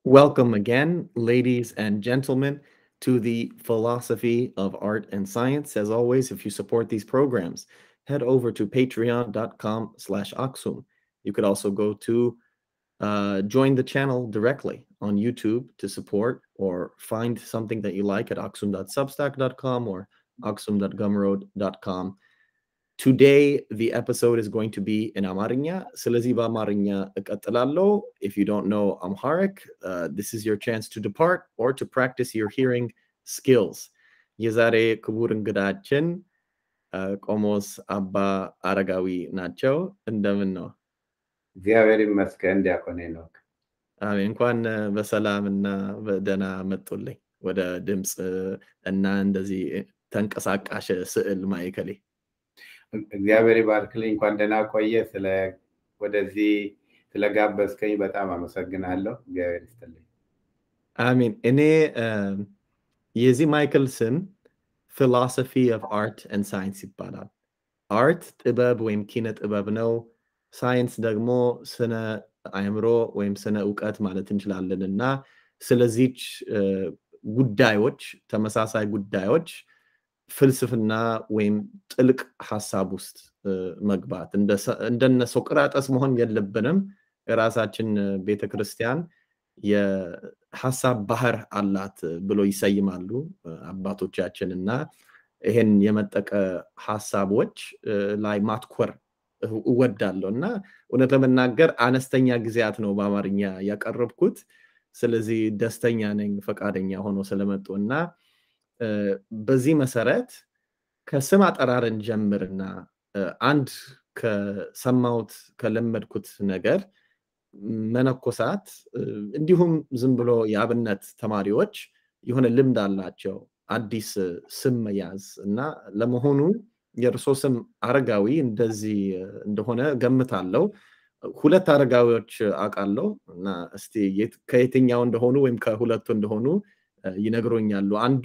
Welcome again, ladies and gentlemen, to the Philosophy of Art and Science. As always, if you support these programs, head over to patreon.com/Aksum. You could also go to join the channel directly on YouTube to support or find something that you like at aksum.substack.com or aksum.gumroad.com. Today, the episode is going to be in Amharinya. ስለዚህ በአማርኛ እቀጥላለሁ. If you don't know Amharic, this is your chance to depart or to practice your hearing skills. የዛሬ ክቡር እንግዳችን ቆሞስ አባ አረጋዊ ናቸው። እንደምን ነው? እግዚአብሔር ይመስገን ዲያቆን ሄኖክ። አሜን። እንኳን በሰላምና በደህና መጡልኝ ወደ ድምጽ እና እንደዚህ ተንቀሳቃሽ ስዕል ማይከሌ። እግዚአብሔር ይባርክልኝ። እንኳን ደህና ቆየ። ወደዚህ ስለጋበዝከኝ በጣም አመሰግናለሁ። እግዚአብሔር ይስጥልኝ። አሜን። እኔ የዚህ ማይክል ስም Philosophy of Art and Science ይባላል። አርት ጥበብ ወይም ኪነ ጥበብ ነው። ሳይንስ ደግሞ ስነ አእምሮ ወይም ስነ ዕውቀት ማለት እንችላለንና ስለዚህች ጉዳዮች ተመሳሳይ ጉዳዮች ፍልስፍና ወይም ጥልቅ ሐሳብ ውስጥ መግባት እንደነ ሶቅራጠስ መሆን የለብንም። ራሳችን ቤተክርስቲያን የሐሳብ ባህር አላት ብሎ ይሰይማሉ አባቶቻችንና ይሄን የመጠቀ ሐሳቦች ላይ ማትኮር እወዳለሁና እውነት ለመናገር አነስተኛ ጊዜያት ነው በአማርኛ ያቀርብኩት። ስለዚህ ደስተኛ ነኝ ፈቃደኛ ሆኖ ስለመጡና በዚህ መሰረት ከስም አጠራርን ጀምርና አንድ ከሰማውት ከለመድኩት ነገር መነኮሳት እንዲሁም ዝም ብሎ የአብነት ተማሪዎች የሆነ ልምድ አላቸው አዲስ ስም መያዝ እና ለመሆኑ የርሶ ስም አረጋዊ እንደዚህ እንደሆነ ገምታለሁ። ሁለት አረጋዊዎች አውቃለሁ እና እስቲ ከየትኛው እንደሆኑ ወይም ከሁለቱ እንደሆኑ ይነግሩኛሉ። አንዱ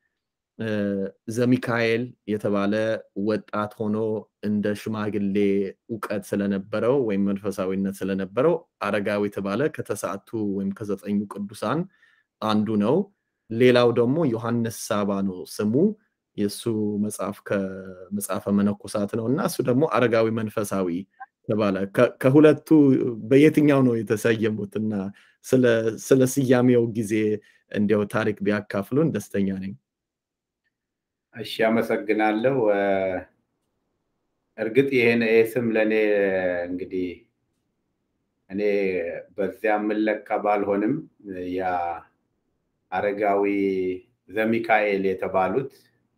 ዘሚካኤል የተባለ ወጣት ሆኖ እንደ ሽማግሌ ዕውቀት ስለነበረው ወይም መንፈሳዊነት ስለነበረው አረጋዊ የተባለ ከተሳቱ ወይም ከዘጠኙ ቅዱሳን አንዱ ነው። ሌላው ደግሞ ዮሐንስ ሳባ ነው ስሙ። የሱ መጽሐፍ ከመጽሐፈ መነኮሳት ነውና እሱ ደግሞ አረጋዊ መንፈሳዊ ተባለ። ከሁለቱ በየትኛው ነው የተሰየሙትና ስለ ስያሜው ጊዜ እንዲያው ታሪክ ቢያካፍሉን ደስተኛ ነኝ። እሺ አመሰግናለሁ። እርግጥ ይሄን ስም ለኔ እንግዲህ እኔ በዚያ መለካ ባልሆንም ያ አረጋዊ ዘሚካኤል የተባሉት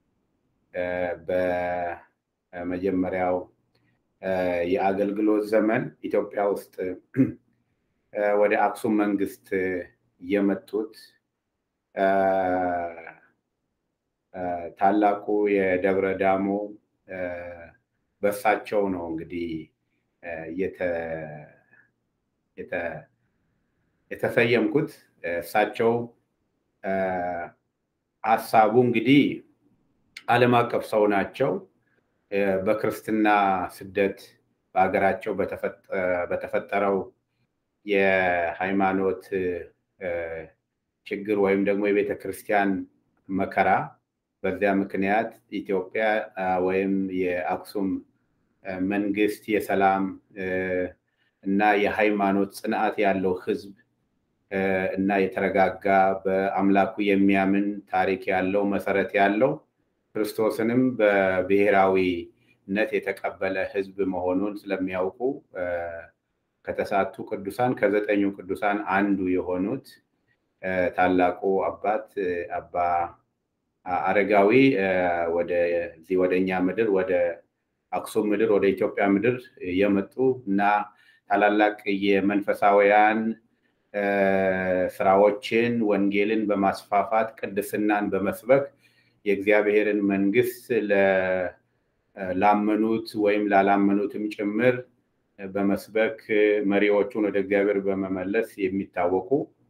በመጀመሪያው የአገልግሎት ዘመን ኢትዮጵያ ውስጥ ወደ አክሱም መንግስት የመጡት ታላቁ የደብረ ዳሞ በሳቸው ነው እንግዲህ የተሰየምኩት። እሳቸው ሐሳቡ እንግዲህ ዓለም አቀፍ ሰው ናቸው። በክርስትና ስደት በአገራቸው በተፈጠረው የሃይማኖት ችግር ወይም ደግሞ የቤተክርስቲያን መከራ በዚያ ምክንያት ኢትዮጵያ ወይም የአክሱም መንግስት የሰላም እና የሃይማኖት ጽናት ያለው ህዝብ እና የተረጋጋ በአምላኩ የሚያምን ታሪክ ያለው መሰረት ያለው ክርስቶስንም በብሔራዊነት የተቀበለ ህዝብ መሆኑን ስለሚያውቁ ከተሳቱ ቅዱሳን ከዘጠኙ ቅዱሳን አንዱ የሆኑት ታላቁ አባት አባ አረጋዊ ወደኛ ምድር ወደ አክሱም ምድር ወደ ኢትዮጵያ ምድር የመጡ እና ታላላቅ የመንፈሳውያን ስራዎችን ወንጌልን በማስፋፋት ቅድስናን በመስበክ የእግዚአብሔርን መንግስት ላመኑት ወይም ላላመኑትም ጭምር በመስበክ መሪዎቹን ወደ እግዚአብሔር በመመለስ የሚታወቁ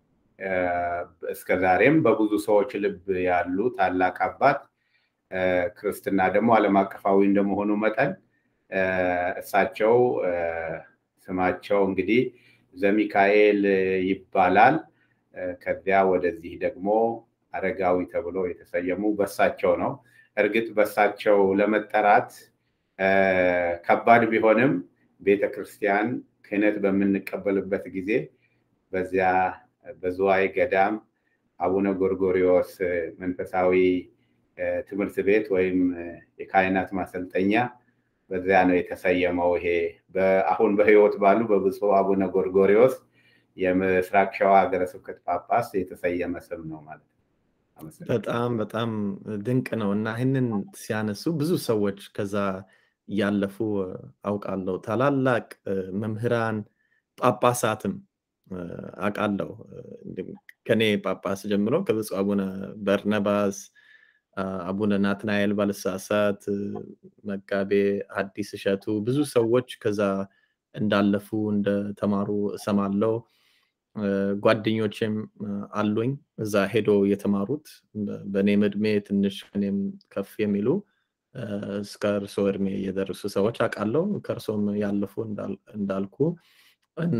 እስከዛሬም በብዙ ሰዎች ልብ ያሉ ታላቅ አባት ክርስትና ደግሞ ዓለም አቀፋዊ እንደመሆኑ መጠን እሳቸው ስማቸው እንግዲህ ዘሚካኤል ይባላል። ከዚያ ወደዚህ ደግሞ አረጋዊ ተብሎ የተሰየሙ በሳቸው ነው። እርግጥ በሳቸው ለመጠራት ከባድ ቢሆንም ቤተክርስቲያን ክህነት በምንቀበልበት ጊዜ በዚያ በዝዋይ ገዳም አቡነ ጎርጎሪዮስ መንፈሳዊ ትምህርት ቤት ወይም የካህናት ማሰልጠኛ በዚያ ነው የተሰየመው። ይሄ አሁን በህይወት ባሉ በብፁዕ አቡነ ጎርጎሪዮስ የምስራቅ ሸዋ ሀገረ ስብከት ጳጳስ የተሰየመ ስም ነው ማለት ነው። በጣም ድንቅ ነው እና ይህንን ሲያነሱ ብዙ ሰዎች ከዛ ያለፉ አውቃለሁ። ታላላቅ መምህራን ጳጳሳትም አውቃለሁ። ከኔ ጳጳስ ጀምሮ ከብፁዕ አቡነ በርናባስ፣ አቡነ ናትናኤል ባልሳሳት፣ መጋቤ ሐዲስ እሸቱ ብዙ ሰዎች ከዛ እንዳለፉ እንደተማሩ እሰማለሁ። ጓደኞቼም አሉኝ እዛ ሄዶ የተማሩት በኔም እድሜ ትንሽ ከኔም ከፍ የሚሉ እስከ እርሶ እድሜ የደረሱ ሰዎች አውቃለሁ። ከእርሶም ያለፉ እንዳልኩ እና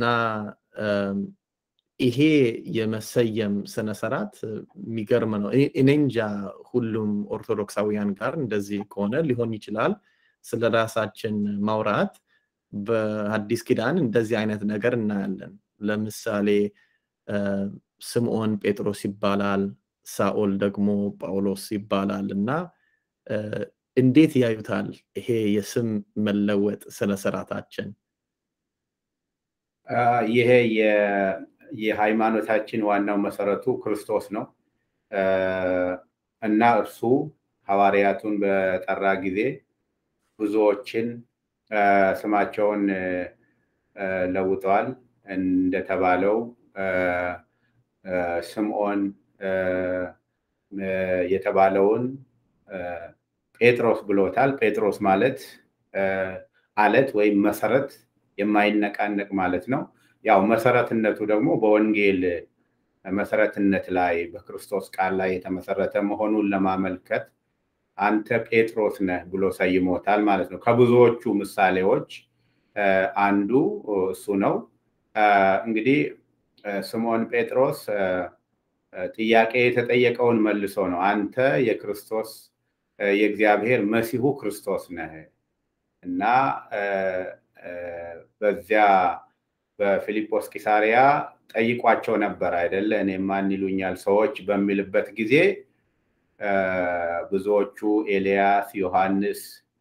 ይሄ የመሰየም ስነ ስርዓት የሚገርም ነው። እኔ እንጃ ሁሉም ኦርቶዶክሳውያን ጋር እንደዚህ ከሆነ ሊሆን ይችላል። ስለራሳችን ማውራት በአዲስ ኪዳን እንደዚህ አይነት ነገር እናያለን። ለምሳሌ ስምዖን ጴጥሮስ ይባላል፣ ሳኦል ደግሞ ጳውሎስ ይባላል እና እንዴት ያዩታል ይሄ የስም መለወጥ ስነ ስርዓታችን? ይሄ የሃይማኖታችን ዋናው መሰረቱ ክርስቶስ ነው እና እርሱ ሐዋርያቱን በጠራ ጊዜ ብዙዎችን ስማቸውን ለውጠዋል። እንደተባለው ስምዖን የተባለውን ጴጥሮስ ብሎታል። ጴጥሮስ ማለት አለት ወይም መሰረት የማይነቃነቅ ማለት ነው። ያው መሰረትነቱ ደግሞ በወንጌል መሰረትነት ላይ በክርስቶስ ቃል ላይ የተመሰረተ መሆኑን ለማመልከት አንተ ጴጥሮስ ነህ ብሎ ሰይሞታል ማለት ነው። ከብዙዎቹ ምሳሌዎች አንዱ እሱ ነው። እንግዲህ ስምዖን ጴጥሮስ ጥያቄ የተጠየቀውን መልሶ ነው አንተ የክርስቶስ የእግዚአብሔር መሲሁ ክርስቶስ ነህ እና በዚያ በፊልጶስ ቂሳሪያ ጠይቋቸው ነበር አይደለ? እኔ ማን ይሉኛል ሰዎች በሚልበት ጊዜ ብዙዎቹ ኤልያስ፣ ዮሐንስ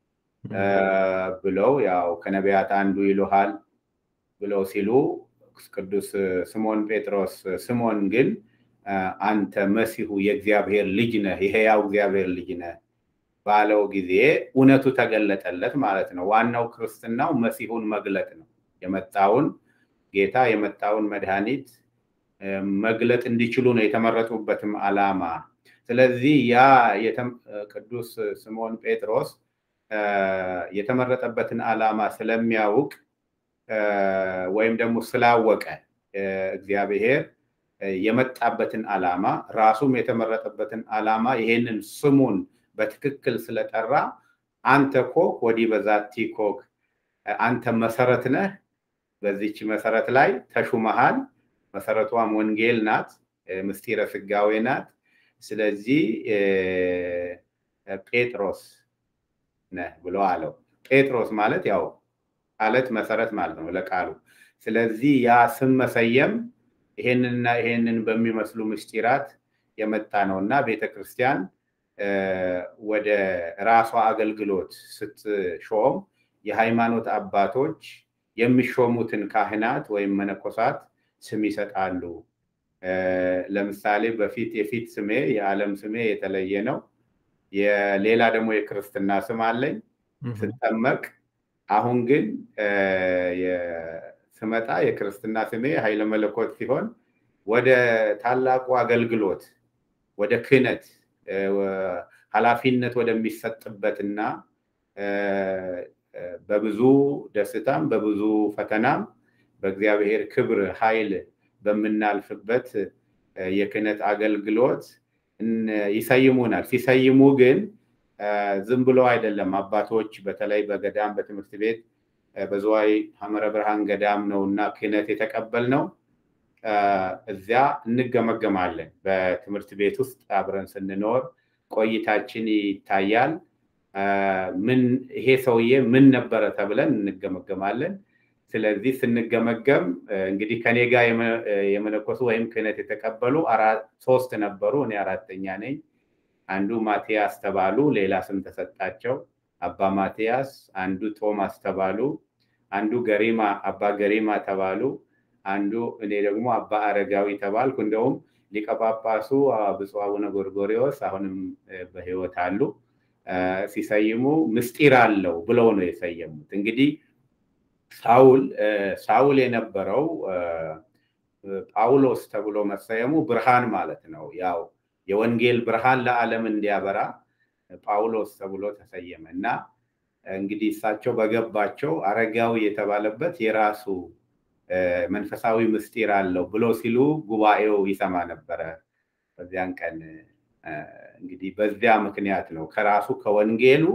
ብለው ያው ከነቢያት አንዱ ይሉሃል ብለው ሲሉ ቅዱስ ስምዖን ጴጥሮስ ስምዖን ግን አንተ መሲሁ የእግዚአብሔር ልጅ ነህ፣ የሕያው እግዚአብሔር ልጅ ነህ ባለው ጊዜ እውነቱ ተገለጠለት ማለት ነው። ዋናው ክርስትናው መሲሁን መግለጥ ነው። የመጣውን ጌታ የመጣውን መድኃኒት መግለጥ እንዲችሉ ነው የተመረጡበትም ዓላማ። ስለዚህ ያ ቅዱስ ስምዖን ጴጥሮስ የተመረጠበትን ዓላማ ስለሚያውቅ ወይም ደግሞ ስላወቀ እግዚአብሔር የመጣበትን ዓላማ ራሱም የተመረጠበትን ዓላማ ይሄንን ስሙን በትክክል ስለጠራ አንተ ኮክ ወዲህ በዛቲ ኮክ አንተ መሰረት ነህ፣ በዚች መሰረት ላይ ተሹመሃል። መሰረቷም ወንጌል ናት፣ ምስጢረ ስጋዌ ናት። ስለዚህ ጴጥሮስ ነህ ብሎ አለው። ጴጥሮስ ማለት ያው አለት መሰረት ማለት ነው ለቃሉ። ስለዚህ ያ ስም መሰየም ይሄንንና ይሄንን በሚመስሉ ምስጢራት የመጣ ነውና ቤተክርስቲያን ወደ ራሷ አገልግሎት ስትሾም የሃይማኖት አባቶች የሚሾሙትን ካህናት ወይም መነኮሳት ስም ይሰጣሉ። ለምሳሌ በፊት የፊት ስሜ የዓለም ስሜ የተለየ ነው። የሌላ ደግሞ የክርስትና ስም አለኝ ስጠመቅ። አሁን ግን ስመጣ የክርስትና ስሜ ኃይለ መለኮት ሲሆን ወደ ታላቁ አገልግሎት ወደ ክህነት ኃላፊነት ወደሚሰጥበትና በብዙ ደስታም በብዙ ፈተናም በእግዚአብሔር ክብር ኃይል በምናልፍበት የክህነት አገልግሎት ይሰይሙናል። ሲሰይሙ ግን ዝም ብሎ አይደለም። አባቶች በተለይ በገዳም በትምህርት ቤት በዝዋይ ሐመረ ብርሃን ገዳም ነውና ክህነት የተቀበልነው እዚያ እንገመገማለን በትምህርት ቤት ውስጥ አብረን ስንኖር ቆይታችን ይታያል ምን ይሄ ሰውዬ ምን ነበር ተብለን እንገመገማለን ስለዚህ ስንገመገም እንግዲህ ከኔ ጋር የመነኮሱ ወይም ክህነት የተቀበሉ ሶስት ነበሩ እኔ አራተኛ ነኝ አንዱ ማቲያስ ተባሉ ሌላ ስም ተሰጣቸው አባ ማቲያስ አንዱ ቶማስ ተባሉ አንዱ ገሪማ አባ ገሪማ ተባሉ አንዱ እኔ ደግሞ አባ አረጋዊ ተባልኩ እንደውም ሊቀ ጳጳሱ ብፁዕ አቡነ ጎርጎርዮስ አሁንም በህይወት አሉ ሲሰይሙ ምስጢር አለው ብለው ነው የሰየሙት እንግዲህ ሳውል የነበረው ጳውሎስ ተብሎ መሰየሙ ብርሃን ማለት ነው ያው የወንጌል ብርሃን ለዓለም እንዲያበራ ጳውሎስ ተብሎ ተሰየመና እንግዲህ እሳቸው በገባቸው አረጋዊ የተባለበት የራሱ መንፈሳዊ ምስጢር አለው ብሎ ሲሉ ጉባኤው ይሰማ ነበር በዚያን ቀን እንግዲህ በዚያ ምክንያት ነው ከራሱ ከወንጌሉ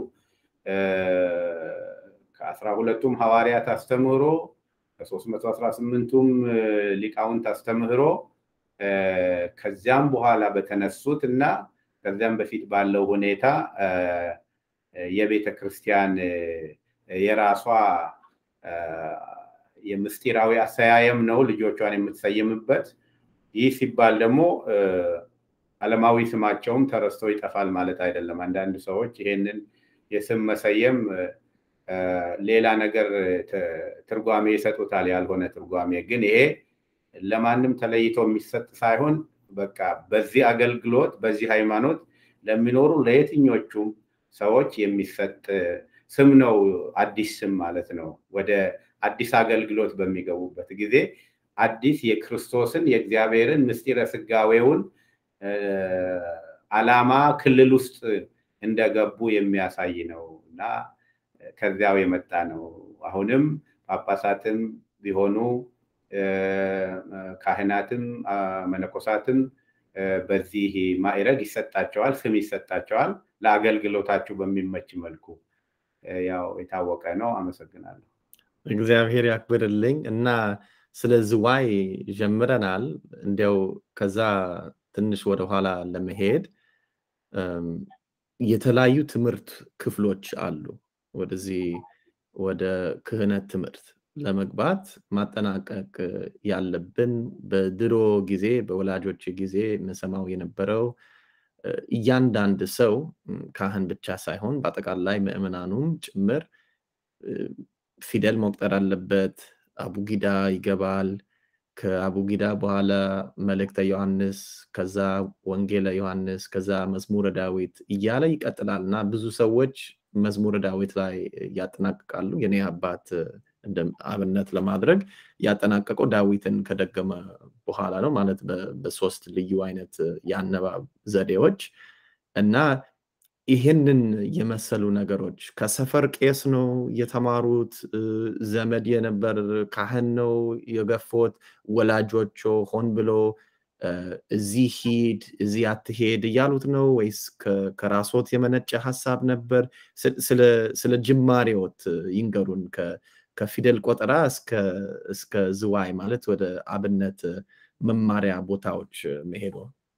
ከ12ቱም ሐዋርያት አስተምህሮ ከ318ቱም ሊቃውንት አስተምህሮ ከዚያም በኋላ በተነሱትና ከዚያም በፊት ባለው ሁኔታ የቤተ ክርስቲያን የራሷ የምስጢራዊ አሰያየም ነው ልጆቿን የምትሰየምበት ይህ ሲባል ደግሞ ዓለማዊ ስማቸውም ተረስቶ ይጠፋል ማለት አይደለም አንዳንድ ሰዎች ይሄንን የስም መሰየም ሌላ ነገር ትርጓሜ ይሰጡታል ያልሆነ ትርጓሜ ግን ይሄ ለማንም ተለይቶ የሚሰጥ ሳይሆን በቃ በዚህ አገልግሎት በዚህ ሃይማኖት ለሚኖሩ ለየትኞቹም ሰዎች የሚሰጥ ስም ነው አዲስ ስም ማለት ነው ወደ አዲስ አገልግሎት በሚገቡበት ጊዜ አዲስ የክርስቶስን የእግዚአብሔርን ምስጢረ ስጋዌውን ዓላማ ክልል ውስጥ እንደገቡ የሚያሳይ ነውና ከዚያው የመጣ ነው አሁንም ጳጳሳትም ቢሆኑ ካህናትም መነኮሳትም በዚህ ማዕረግ ይሰጣቸዋል ስም ይሰጣቸዋል ለአገልግሎታቸው በሚመች መልኩ ያው የታወቀ ነው አመሰግናለሁ እግዚአብሔር ያክብርልኝ እና ስለዚህ ዋይ ጀምረናል እንዴው ከዛ ትንሽ ወደ ኋላ ለመሄድ የተለያዩ ትምህርት ክፍሎች አሉ ወደዚህ ወደ ክህነት ትምህርት ለመግባት ማጠናቀቅ ያለብን በድሮ ጊዜ በወላጆች ጊዜ መሰማው የነበረው እያንዳንድ ሰው ካህን ብቻ ሳይሆን በአጠቃላይ ምእመናኑም ጭምር ፊደል መቁጠር አለበት አቡጊዳ ይገባል ከአቡጊዳ በኋላ መልእክተ ዮሐንስ ከዛ ወንጌለ ዮሐንስ ከዛ መዝሙረ ዳዊት እያለ ይቀጥላልና ብዙ ሰዎች መዝሙረ ዳዊት ላይ ያጠናቅቃሉ የኔ አባት እንደ አብነት ለማድረግ ያጠናቀቀው ዳዊትን ከደገመ በኋላ ነው ማለት በሶስት ልዩ አይነት ያነባብ ዘዴዎች እና ይሄንን የመሰሉ ነገሮች ከሰፈር ቄስ ነው የተማሩት ዘመድ የነበር ካህን ነው የገፉት ወላጆቹ ሆን ብሎ እዚህ ሂድ እዚህ አትሄድ ያሉት ነው ወይስ ከራስዎት የመነጨ ሐሳብ ነበር ስለ ጅማሬዎት ይንገሩን ከፊደል ቆጠራ እስከ ዝዋይ ማለት ወደ አብነት መማሪያ ቦታዎች መሄዱ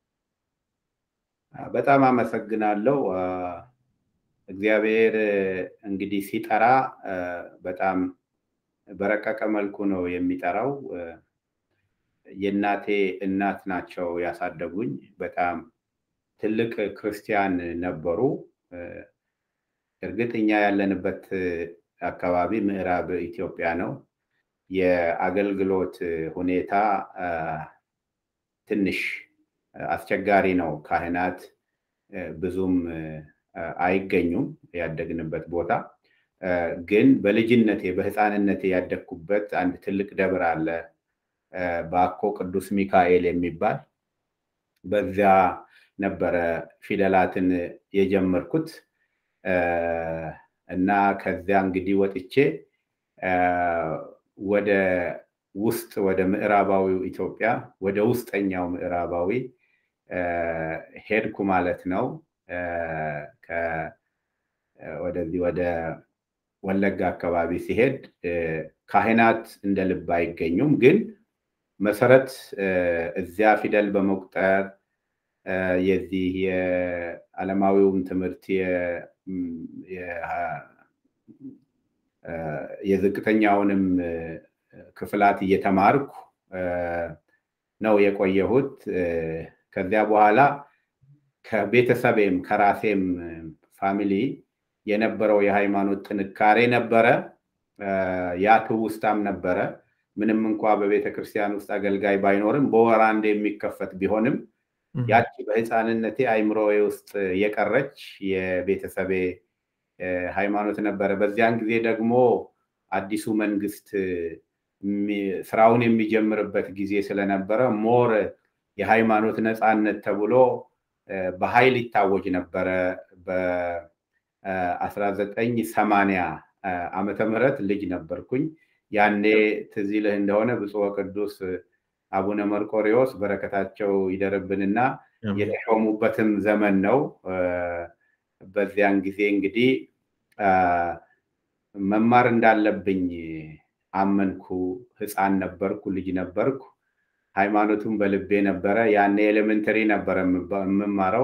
በጣም አመሰግናለሁ እግዚአብሔር እንግዲህ ሲጠራ በጣም በረቀቀ መልኩ ነው የሚጠራው የናቴ እናት ናቸው ያሳደጉኝ በጣም ትልቅ ክርስቲያን ነበሩ እርግጠኛ ያለንበት አካባቢ ምዕራብ ኢትዮጵያ ነው የአገልግሎት ሁኔታ ትንሽ አስቸጋሪ ነው ካህናት ብዙም አይገኙም ያደግንበት ቦታ ግን በልጅነቴ በህፃንነቴ ያደግኩበት አንድ ትልቅ ደብር አለ ባኮ ቅዱስ ሚካኤል የሚባል በዚያ ነበረ ፊደላትን የጀመርኩት እና ከዚያ እንግዲህ ወጥቼ ወደ ውስጥ ወደ ምዕራባዊው ኢትዮጵያ ወደ ውስጠኛው ምዕራባዊ ሄድኩ ማለት ነው ወደዚህ ወደ ወለጋ አካባቢ ሲሄድ ካህናት እንደ ልብ አይገኙም ግን መሰረት እዚያ ፊደል በመቁጠር የዚህ የዓለማዊውን ትምህርት የዝቅተኛውንም ክፍላት እየተማርኩ ነው የቆየሁት። ከዚያ በኋላ ከቤተሰቤም ከራሴም ፋሚሊ የነበረው የሃይማኖት ጥንካሬ ነበረ። ያ ትውስታም ነበረ። ምንም እንኳን በቤተክርስቲያን ውስጥ አገልጋይ ባይኖርም በወር አንዴ የሚከፈት ቢሆንም ያቺ በህፃንነቴ አይምሮዬ ውስጥ የቀረች የቤተሰቤ ሃይማኖት ነበረ። በዚያን ጊዜ ደግሞ አዲሱ መንግስት ስራውን የሚጀምርበት ጊዜ ስለነበረ ሞር የሃይማኖት ነፃነት ተብሎ በኃይል ይታወጅ ነበረ። በ1980 ዓመተ ምህረት ልጅ ነበርኩኝ። ያኔ ትዝ ይልህ እንደሆነ ብፁዕ ወቅዱስ አቡነ መርቆሪዎስ በረከታቸው ይደርብንና የተሾሙበትም ዘመን ነው። በዚያን ጊዜ እንግዲህ መማር እንዳለብኝ አመንኩ። ህፃን ነበርኩ፣ ልጅ ነበርኩ። ሃይማኖቱን በልቤ ነበረ። ያኔ ኤሌመንተሪ ነበረ የምማረው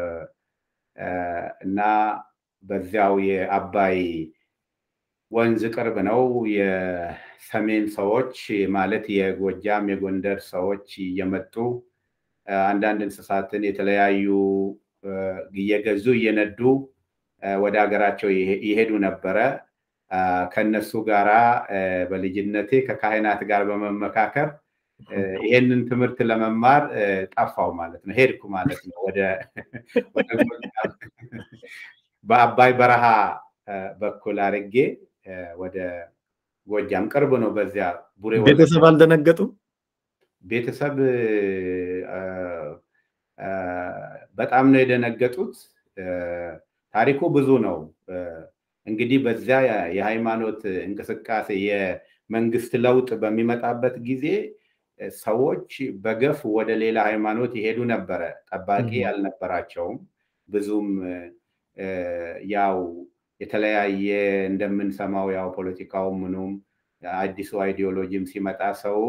እና በዚያው የአባይ ወንዝ ቅርብ ነው። የሰሜን ሰዎች ማለት የጎጃም የጎንደር ሰዎች እየመጡ አንዳንድ እንስሳትን የተለያዩ እየገዙ እየነዱ ወደ ሀገራቸው ይሄዱ ነበረ። ከነሱ ጋራ በልጅነቴ ከካህናት ጋር በመመካከር ይሄንን ትምህርት ለመማር ጠፋው ማለት ነው፣ ሄድኩ ማለት ነው ወደ በአባይ በረሃ በኩል አርጌ ወደ ጎጃም ቅርብ ነው። በዚያ ቡሬ ቤተሰብ አልደነገጡ? ቤተሰብ በጣም ነው የደነገጡት። ታሪኩ ብዙ ነው። እንግዲህ በዚያ የሃይማኖት እንቅስቃሴ የመንግስት ለውጥ በሚመጣበት ጊዜ ሰዎች በገፍ ወደ ሌላ ሃይማኖት ይሄዱ ነበረ። ጠባቂ አልነበራቸውም። ብዙም ያው የተለያየ እንደምንሰማው ያው ፖለቲካው ምኑም አዲሱ አይዲዮሎጂም ሲመጣ ሰው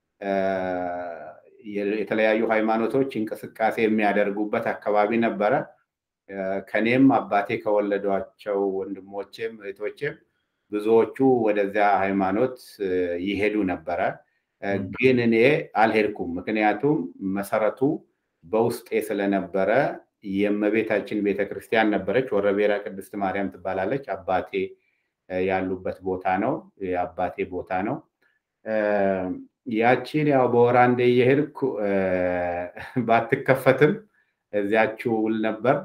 የተለያዩ ሃይማኖቶች እንቅስቃሴ የሚያደርጉበት አካባቢ ነበረ። ከኔም አባቴ ከወለዷቸው ወንድሞቼም እህቶቼም ብዙዎቹ ወደዚያ ሃይማኖት ይሄዱ ነበረ። ግን እኔ አልሄድኩም። ምክንያቱም መሰረቱ በውስጤ ስለነበረ የእመቤታችን ቤተክርስቲያን ነበረች። ወረቤራ ቅድስት ማርያም ትባላለች። አባቴ ያሉበት ቦታ ነው፣ የአባቴ ቦታ ነው። ያቺን ያው በወር አንዴ እየሄድኩ ባትከፈትም እዚያችሁ ውል ነበር።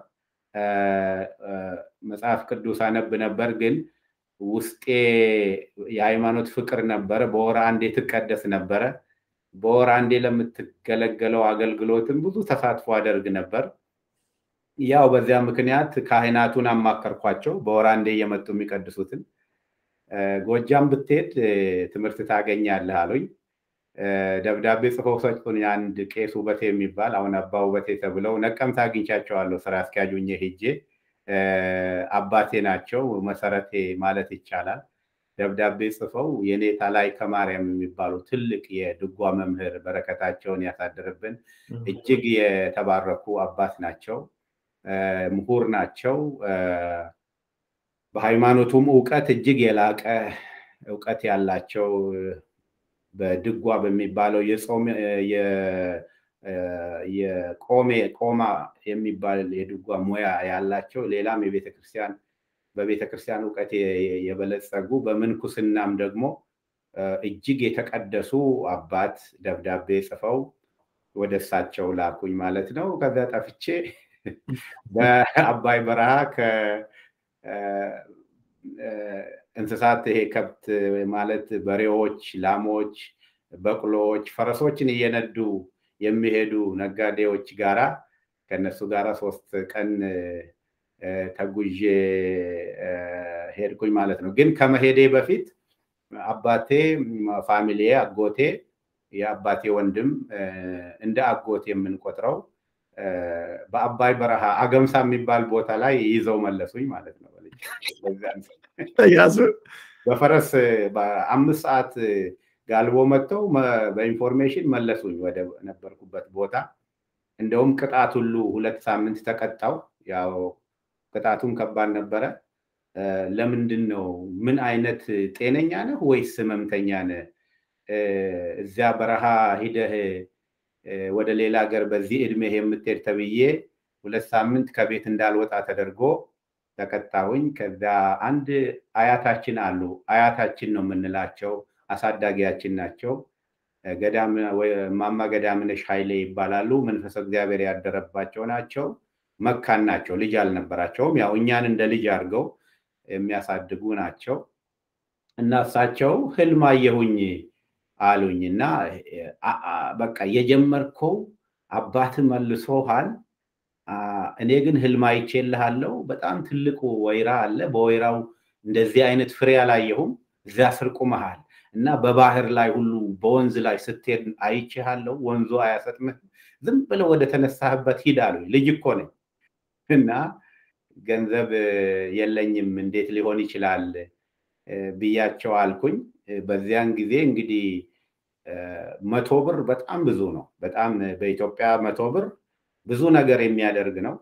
መጽሐፍ ቅዱስ አነብ ነበር። ግን ውስጤ የሃይማኖት ፍቅር ነበረ። በወር አንዴ ትቀደስ ነበረ። በወር አንዴ ለምትገለገለው አገልግሎትም ብዙ ተሳትፎ አደርግ ነበር። ያው በዚያ ምክንያት ካህናቱን አማከርኳቸው፣ በወር አንዴ እየመጡ የሚቀድሱትን። ጎጃም ብትሄድ ትምህርት ታገኛለህ አሉኝ። ደብዳቤ ጽፈው ሰጡኝ። አንድ ቄስ ውበቴ የሚባል አሁን አባ ውበቴ ተብለው ነቀምት አግኝቻቸዋለሁ። ስራ አስኪያጁኝ ሄጄ አባቴ ናቸው፣ መሰረቴ ማለት ይቻላል። ደብዳቤ ጽፈው የኔታ ላይ ከማርያም የሚባሉ ትልቅ የድጓ መምህር በረከታቸውን ያሳድርብን፣ እጅግ የተባረኩ አባት ናቸው፣ ምሁር ናቸው። በሃይማኖቱም ዕውቀት እጅግ የላቀ ዕውቀት ያላቸው በድጓ በሚባለው የቆማ የሚባል የድጓ ሙያ ያላቸው፣ ሌላም በቤተክርስቲያን ዕውቀት የበለጸጉ በምንኩስናም ደግሞ እጅግ የተቀደሱ አባት ደብዳቤ ጽፈው ወደ እሳቸው ላኩኝ ማለት ነው። ከዛ ጠፍቼ በአባይ በረሃ እንስሳት ይሄ ከብት ማለት በሬዎች፣ ላሞች፣ በቅሎዎች፣ ፈረሶችን እየነዱ የሚሄዱ ነጋዴዎች ጋራ ከነሱ ጋራ 3 ቀን ተጉዤ ሄድኩኝ ማለት ነው። ግን ከመሄዴ በፊት አባቴ ፋሚሊ አጎቴ የአባቴ ወንድም እንደ አጎቴ የምንቆጥረው በአባይ በረሃ አገምሳ የሚባል ቦታ ላይ ይዘው መለሱኝ ማለት ነው። በፈረስ በ5 ሰዓት ጋልቦ መጥተው በኢንፎርሜሽን መለሱኝ ወደ ነበርኩበት ቦታ እንደውም ቅጣት ሁሉ 2 ሳምንት ተቀጣው ያው ቅጣቱም ከባድ ነበረ ለምንድነው ምን አይነት ጤነኛ ነህ ወይስ ህመምተኛ ነህ እዚያ በረሃ ሂደህ ወደ ሌላ ሀገር በዚህ እድሜ የምትሄድ ተብዬ 2 ሳምንት ከቤት እንዳልወጣ ተደርጎ ተቀጣሁኝ ከዛ አንድ አያታችን አሉ አያታችን ነው የምንላቸው አሳዳጊያችን ናቸው ገዳም ወይ ማማ ገዳምነሽ ኃይሌ ይባላሉ መንፈስ እግዚአብሔር ያደረባቸው ናቸው መካን ናቸው ልጅ አልነበራቸውም ያው እኛን እንደ ልጅ አድርገው የሚያሳድጉ ናቸው እና እሳቸው ህልም አየሁኝ አሉኝና በቃ የጀመርከው አባት መልሶሃል እኔ ግን ህልም አይቼልሃለሁ በጣም ትልቁ ወይራ አለ በወይራው እንደዚህ አይነት ፍሬ አላየሁም እዛ ስር ቆመሃል እና በባህር ላይ ሁሉ በወንዝ ላይ ስትሄድ አይቼሃለሁ ወንዙ አያሰጥምህ ዝም ብለው ወደ ተነሳህበት ሂድ አሉኝ ልጅ እኮ ነኝ እና ገንዘብ የለኝም እንዴት ሊሆን ይችላል ብያቸው አልኩኝ በዚያን ጊዜ እንግዲህ 100 ብር በጣም ብዙ ነው በጣም በኢትዮጵያ 100 ብር ብዙ ነገር የሚያደርግ ነው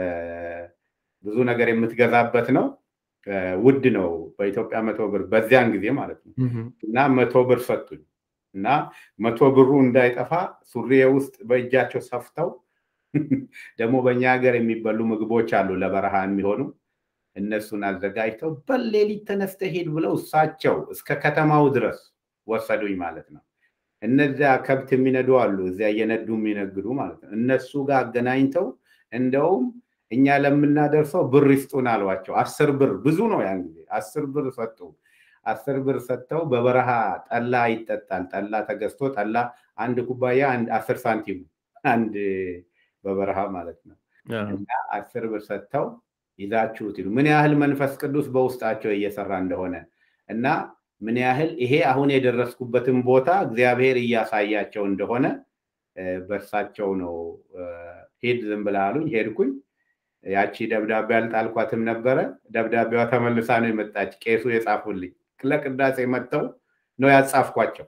ብዙ ነገር የምትገዛበት ነው ውድ ነው በኢትዮጵያ 100 ብር በዚያን ጊዜ ማለት ነው እና 100 ብር ሰጡኝ እና 100 ብሩ እንዳይጠፋ ሱሪዬ ውስጥ በእጃቸው ሰፍተው ደሞ በእኛ ሀገር የሚበሉ ምግቦች አሉ ለበረሃ የሚሆኑ እነሱን አዘጋጅተው በሌሊት ተነስተህ ሄድ ብለው እሳቸው እስከ ከተማው ድረስ ወሰዱኝ ማለት ነው እነዚያ ከብት የሚነዱ አሉ እዚያ እየነዱ የሚነግዱ ማለት ነው እነሱ ጋር አገናኝተው እንደውም እኛ ለምናደርሰው ብር ይስጡን አሏቸው 10 ብር ብዙ ነው ያን ጊዜ 10 ብር ሰጡ 10 ብር ሰጥተው በበረሃ ጠላ ይጠጣል ጠላ ተገዝቶ ጠላ አንድ ኩባያ 10 ሳንቲም አንድ በበረሃ ማለት ነው እና 10 ብር ሰጥተው ይዛችሁት ይሉ ምን ያህል መንፈስ ቅዱስ በውስጣቸው እየሰራ እንደሆነ እና ምን ያህል ይሄ አሁን የደረስኩበትን ቦታ እግዚአብሔር እያሳያቸው እንደሆነ በርሳቸው ነው ሄድ ዝም ብላሉኝ ሄድኩኝ ያቺ ደብዳቤ አልጣልኳትም ነበረ ደብዳቤዋ ተመልሳ ነው የመጣች ቄሱ የጻፉልኝ ለቅዳሴ መጥተው ነው ያጻፍኳቸው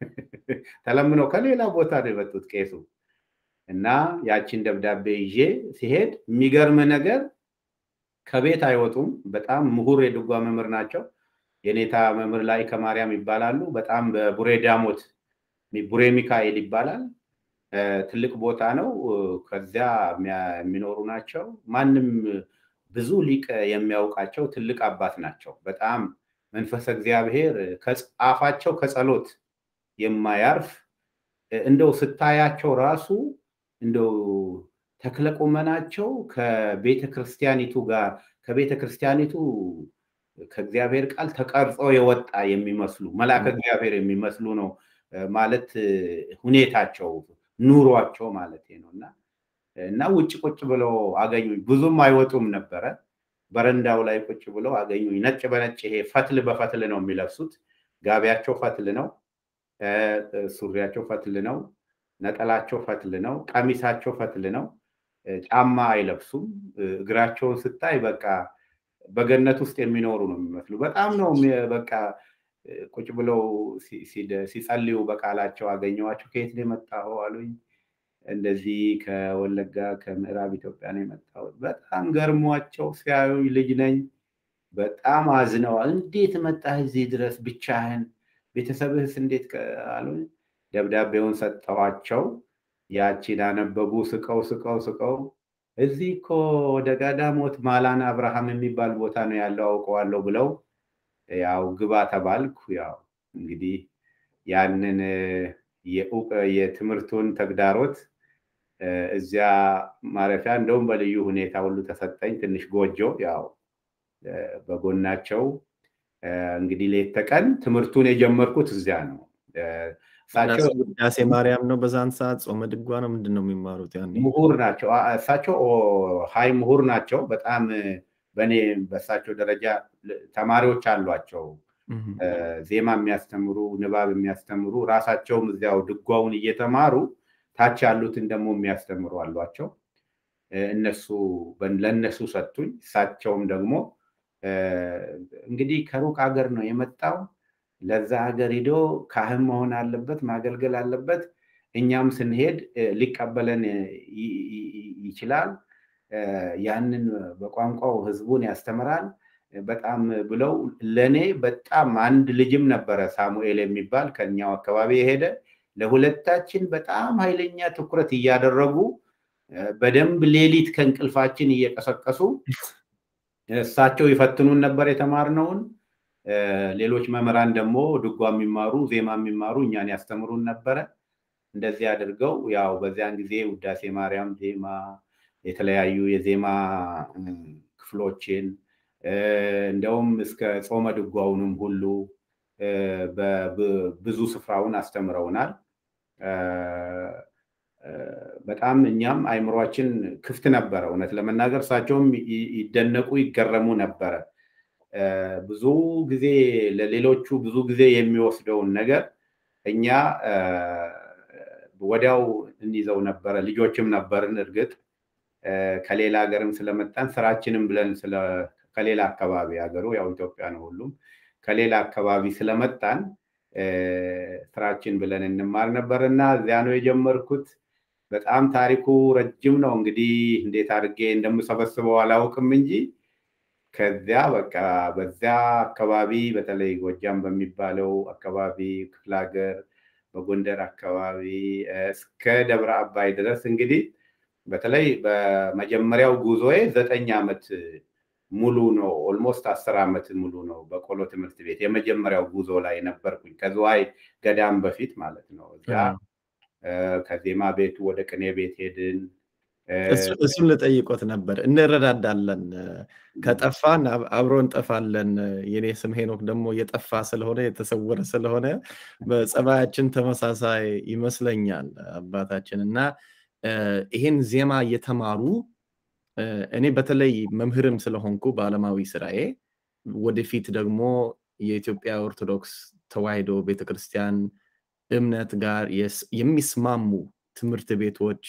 ተለምነው ከሌላ ቦታ ነው የመጡት ቄሱ እና ያቺን ደብዳቤ ይዤ ሲሄድ የሚገርም ነገር ከቤት አይወጡም በጣም ምሁር የድጓ መምህር ናቸው የኔታ መምህር ላይ ከማርያም ይባላሉ በጣም በቡሬ ዳሞት ቡሬ ሚካኤል ይባላል ትልቅ ቦታ ነው ከዚያ የሚኖሩ ናቸው ማንም ብዙ ሊቅ የሚያውቃቸው ትልቅ አባት ናቸው በጣም መንፈስ እግዚአብሔር ከጻፋቸው ከጸሎት የማያርፍ እንደው ስታያቸው ራሱ እንደው ተክለቆመናቸው ከቤተክርስቲያኒቱ ጋር ከቤተክርስቲያኒቱ ከእግዚአብሔር ቃል ተቀርጾ የወጣ የሚመስሉ መልአከ እግዚአብሔር የሚመስሉ ነው ማለት ሁኔታቸው ኑሯቸው ማለት ነውና እና ውጭ ቁጭ ብለው አገኙኝ ብዙም አይወጡም ነበረ በረንዳው ላይ ቁጭ ብለው አገኙኝ ነጭ በነጭ ይሄ ፈትል በፈትል ነው የሚለብሱት ጋቢያቸው ፈትል ነው ሱሪያቸው ፈትል ነው ነጠላቸው ፈትል ነው ቀሚሳቸው ፈትል ነው ጫማ አይለብሱም እግራቸውን ስታይ በቃ በገነት ውስጥ የሚኖሩ ነው የሚመስሉ በጣም ነው በቃ ቁጭ ብለው ሲጸልዩ በቃላቸው አገኘዋቸው ከየት ነው የመጣው አሉኝ እንደዚህ ከወለጋ ከምዕራብ ኢትዮጵያ ነው የመጣው በጣም ገርሟቸው ሲያዩኝ ልጅ ነኝ በጣም አዝነዋል እንዴት መጣህ እዚህ ድረስ ብቻህን ቤተሰብህስ እንዴት አሉኝ ደብዳቤውን ሰጠዋቸው ያቺን አነበቡ ስቀው እዚህ እኮ ደጋዳሞት ማላና አብርሃም የሚባል ቦታ ነው ያለው አውቀዋለሁ ብለው ያው ግባ ተባልኩ ያው እንግዲህ ያንን የትምህርቱን ተግዳሮት እዚያ ማረፊያ እንደውም በልዩ ሁኔታ ሁሉ ተሰጠኝ ትንሽ ጎጆ ያው በጎናቸው እንግዲህ ለተቀን ትምህርቱን የጀመርኩት እዚያ ነው ሳቸው ያሴ ማርያም ነው በዛን ሰዓት ጾመ ድጓ ነው ምንድነው የሚማሩት ያኔ ምሁር ናቸው ሳቸው ሃይ ምሁር ናቸው በጣም በኔ በሳቸው ደረጃ ተማሪዎች አሏቸው ዜማ የሚያስተምሩ ንባብ የሚያስተምሩ ራሳቸውም እዚያው ድጓውን እየተማሩ ታች ያሉትን ደግሞ የሚያስተምሩ አሏቸው እነሱ ለነሱ ሰጡኝ ሳቸውም ደግሞ እንግዲህ ከሩቅ ሀገር ነው የመጣው ለዛ ሀገር ሄዶ ካህን መሆን አለበት ማገልገል አለበት እኛም ስንሄድ ሊቀበለን ይችላል ያንን በቋንቋው ህዝቡን ያስተምራል በጣም ብለው ለኔ በጣም አንድ ልጅም ነበረ ሳሙኤል የሚባል ከኛው አካባቢ የሄደ ለሁለታችን በጣም ኃይለኛ ትኩረት ያደረጉ በደንብ ሌሊት ከእንቅልፋችን እየቀሰቀሱ እሳቸው ይፈትኑን ነበር የተማርነውን ሌሎች መምህራን ደግሞ ድጓ የሚማሩ ዜማ የሚማሩ እኛን ያስተምሩን ነበር እንደዚህ አድርገው ያው በዚያን ጊዜ ውዳሴ ማርያም ዜማ የተለያዩ የዜማ ክፍሎችን እንደውም እስከ ጾመ ድጓውንም ሁሉ በብዙ ስፍራውን አስተምረውናል በጣም እኛም አይምሮአችን ክፍት ነበር እውነት ለመናገር ሳቸውም ይደነቁ ይገረሙ ነበር ብዙ ጊዜ ለሌሎቹ ብዙ ጊዜ የሚወስደውን ነገር እኛ ወዲያው እንይዘው ነበር ልጆችም ነበርን እርግጥ ከሌላ ሀገርም ስለመጣን ስራችንም ብለን ከሌላ አካባቢ ሀገሩ ያው ኢትዮጵያ ነው ሁሉም ከሌላ አካባቢ ስለመጣን ስራችን ብለን እንማር ነበርና እዚያ ነው የጀመርኩት በጣም ታሪኩ ረጅም ነው እንግዲህ እንዴት አድርጌ እንደምሰበስበው አላውቅም እንጂ ከዚያ በቃ በዚያ አካባቢ በተለይ ጎጃም በሚባለው አካባቢ ክፍለ ሀገር በጎንደር አካባቢ እስከ ደብረ አባይ ድረስ እንግዲህ በተለይ በመጀመሪያው ጉዞዬ 9 አመት ሙሉ ነው ኦልሞስት 10 አመት ሙሉ ነው በቆሎ ትምህርት ቤት የመጀመሪያው ጉዞ ላይ ነበርኩኝ ከዝዋይ ገዳም በፊት ማለት ነው እዛ ከዜማ ቤቱ ወደ ቅኔ ቤት ሄድን እሱን ለጠይቆት ነበር እንረዳዳለን ከጠፋን አብሮን ጠፋለን የኔ ስም ሄኖክ ደግሞ የጠፋ ስለሆነ የተሰወረ ስለሆነ በጸባያችን ተመሳሳይ ይመስለኛል አባታችንና ይሄን ዜማ እየተማሩ እኔ በተለይ መምህርም ስለሆንኩ በዓለማዊ ስራዬ ወደፊት ደግሞ የኢትዮጵያ ኦርቶዶክስ ተዋሕዶ ቤተክርስቲያን እምነት ጋር የሚስማሙ ትምህርት ቤቶች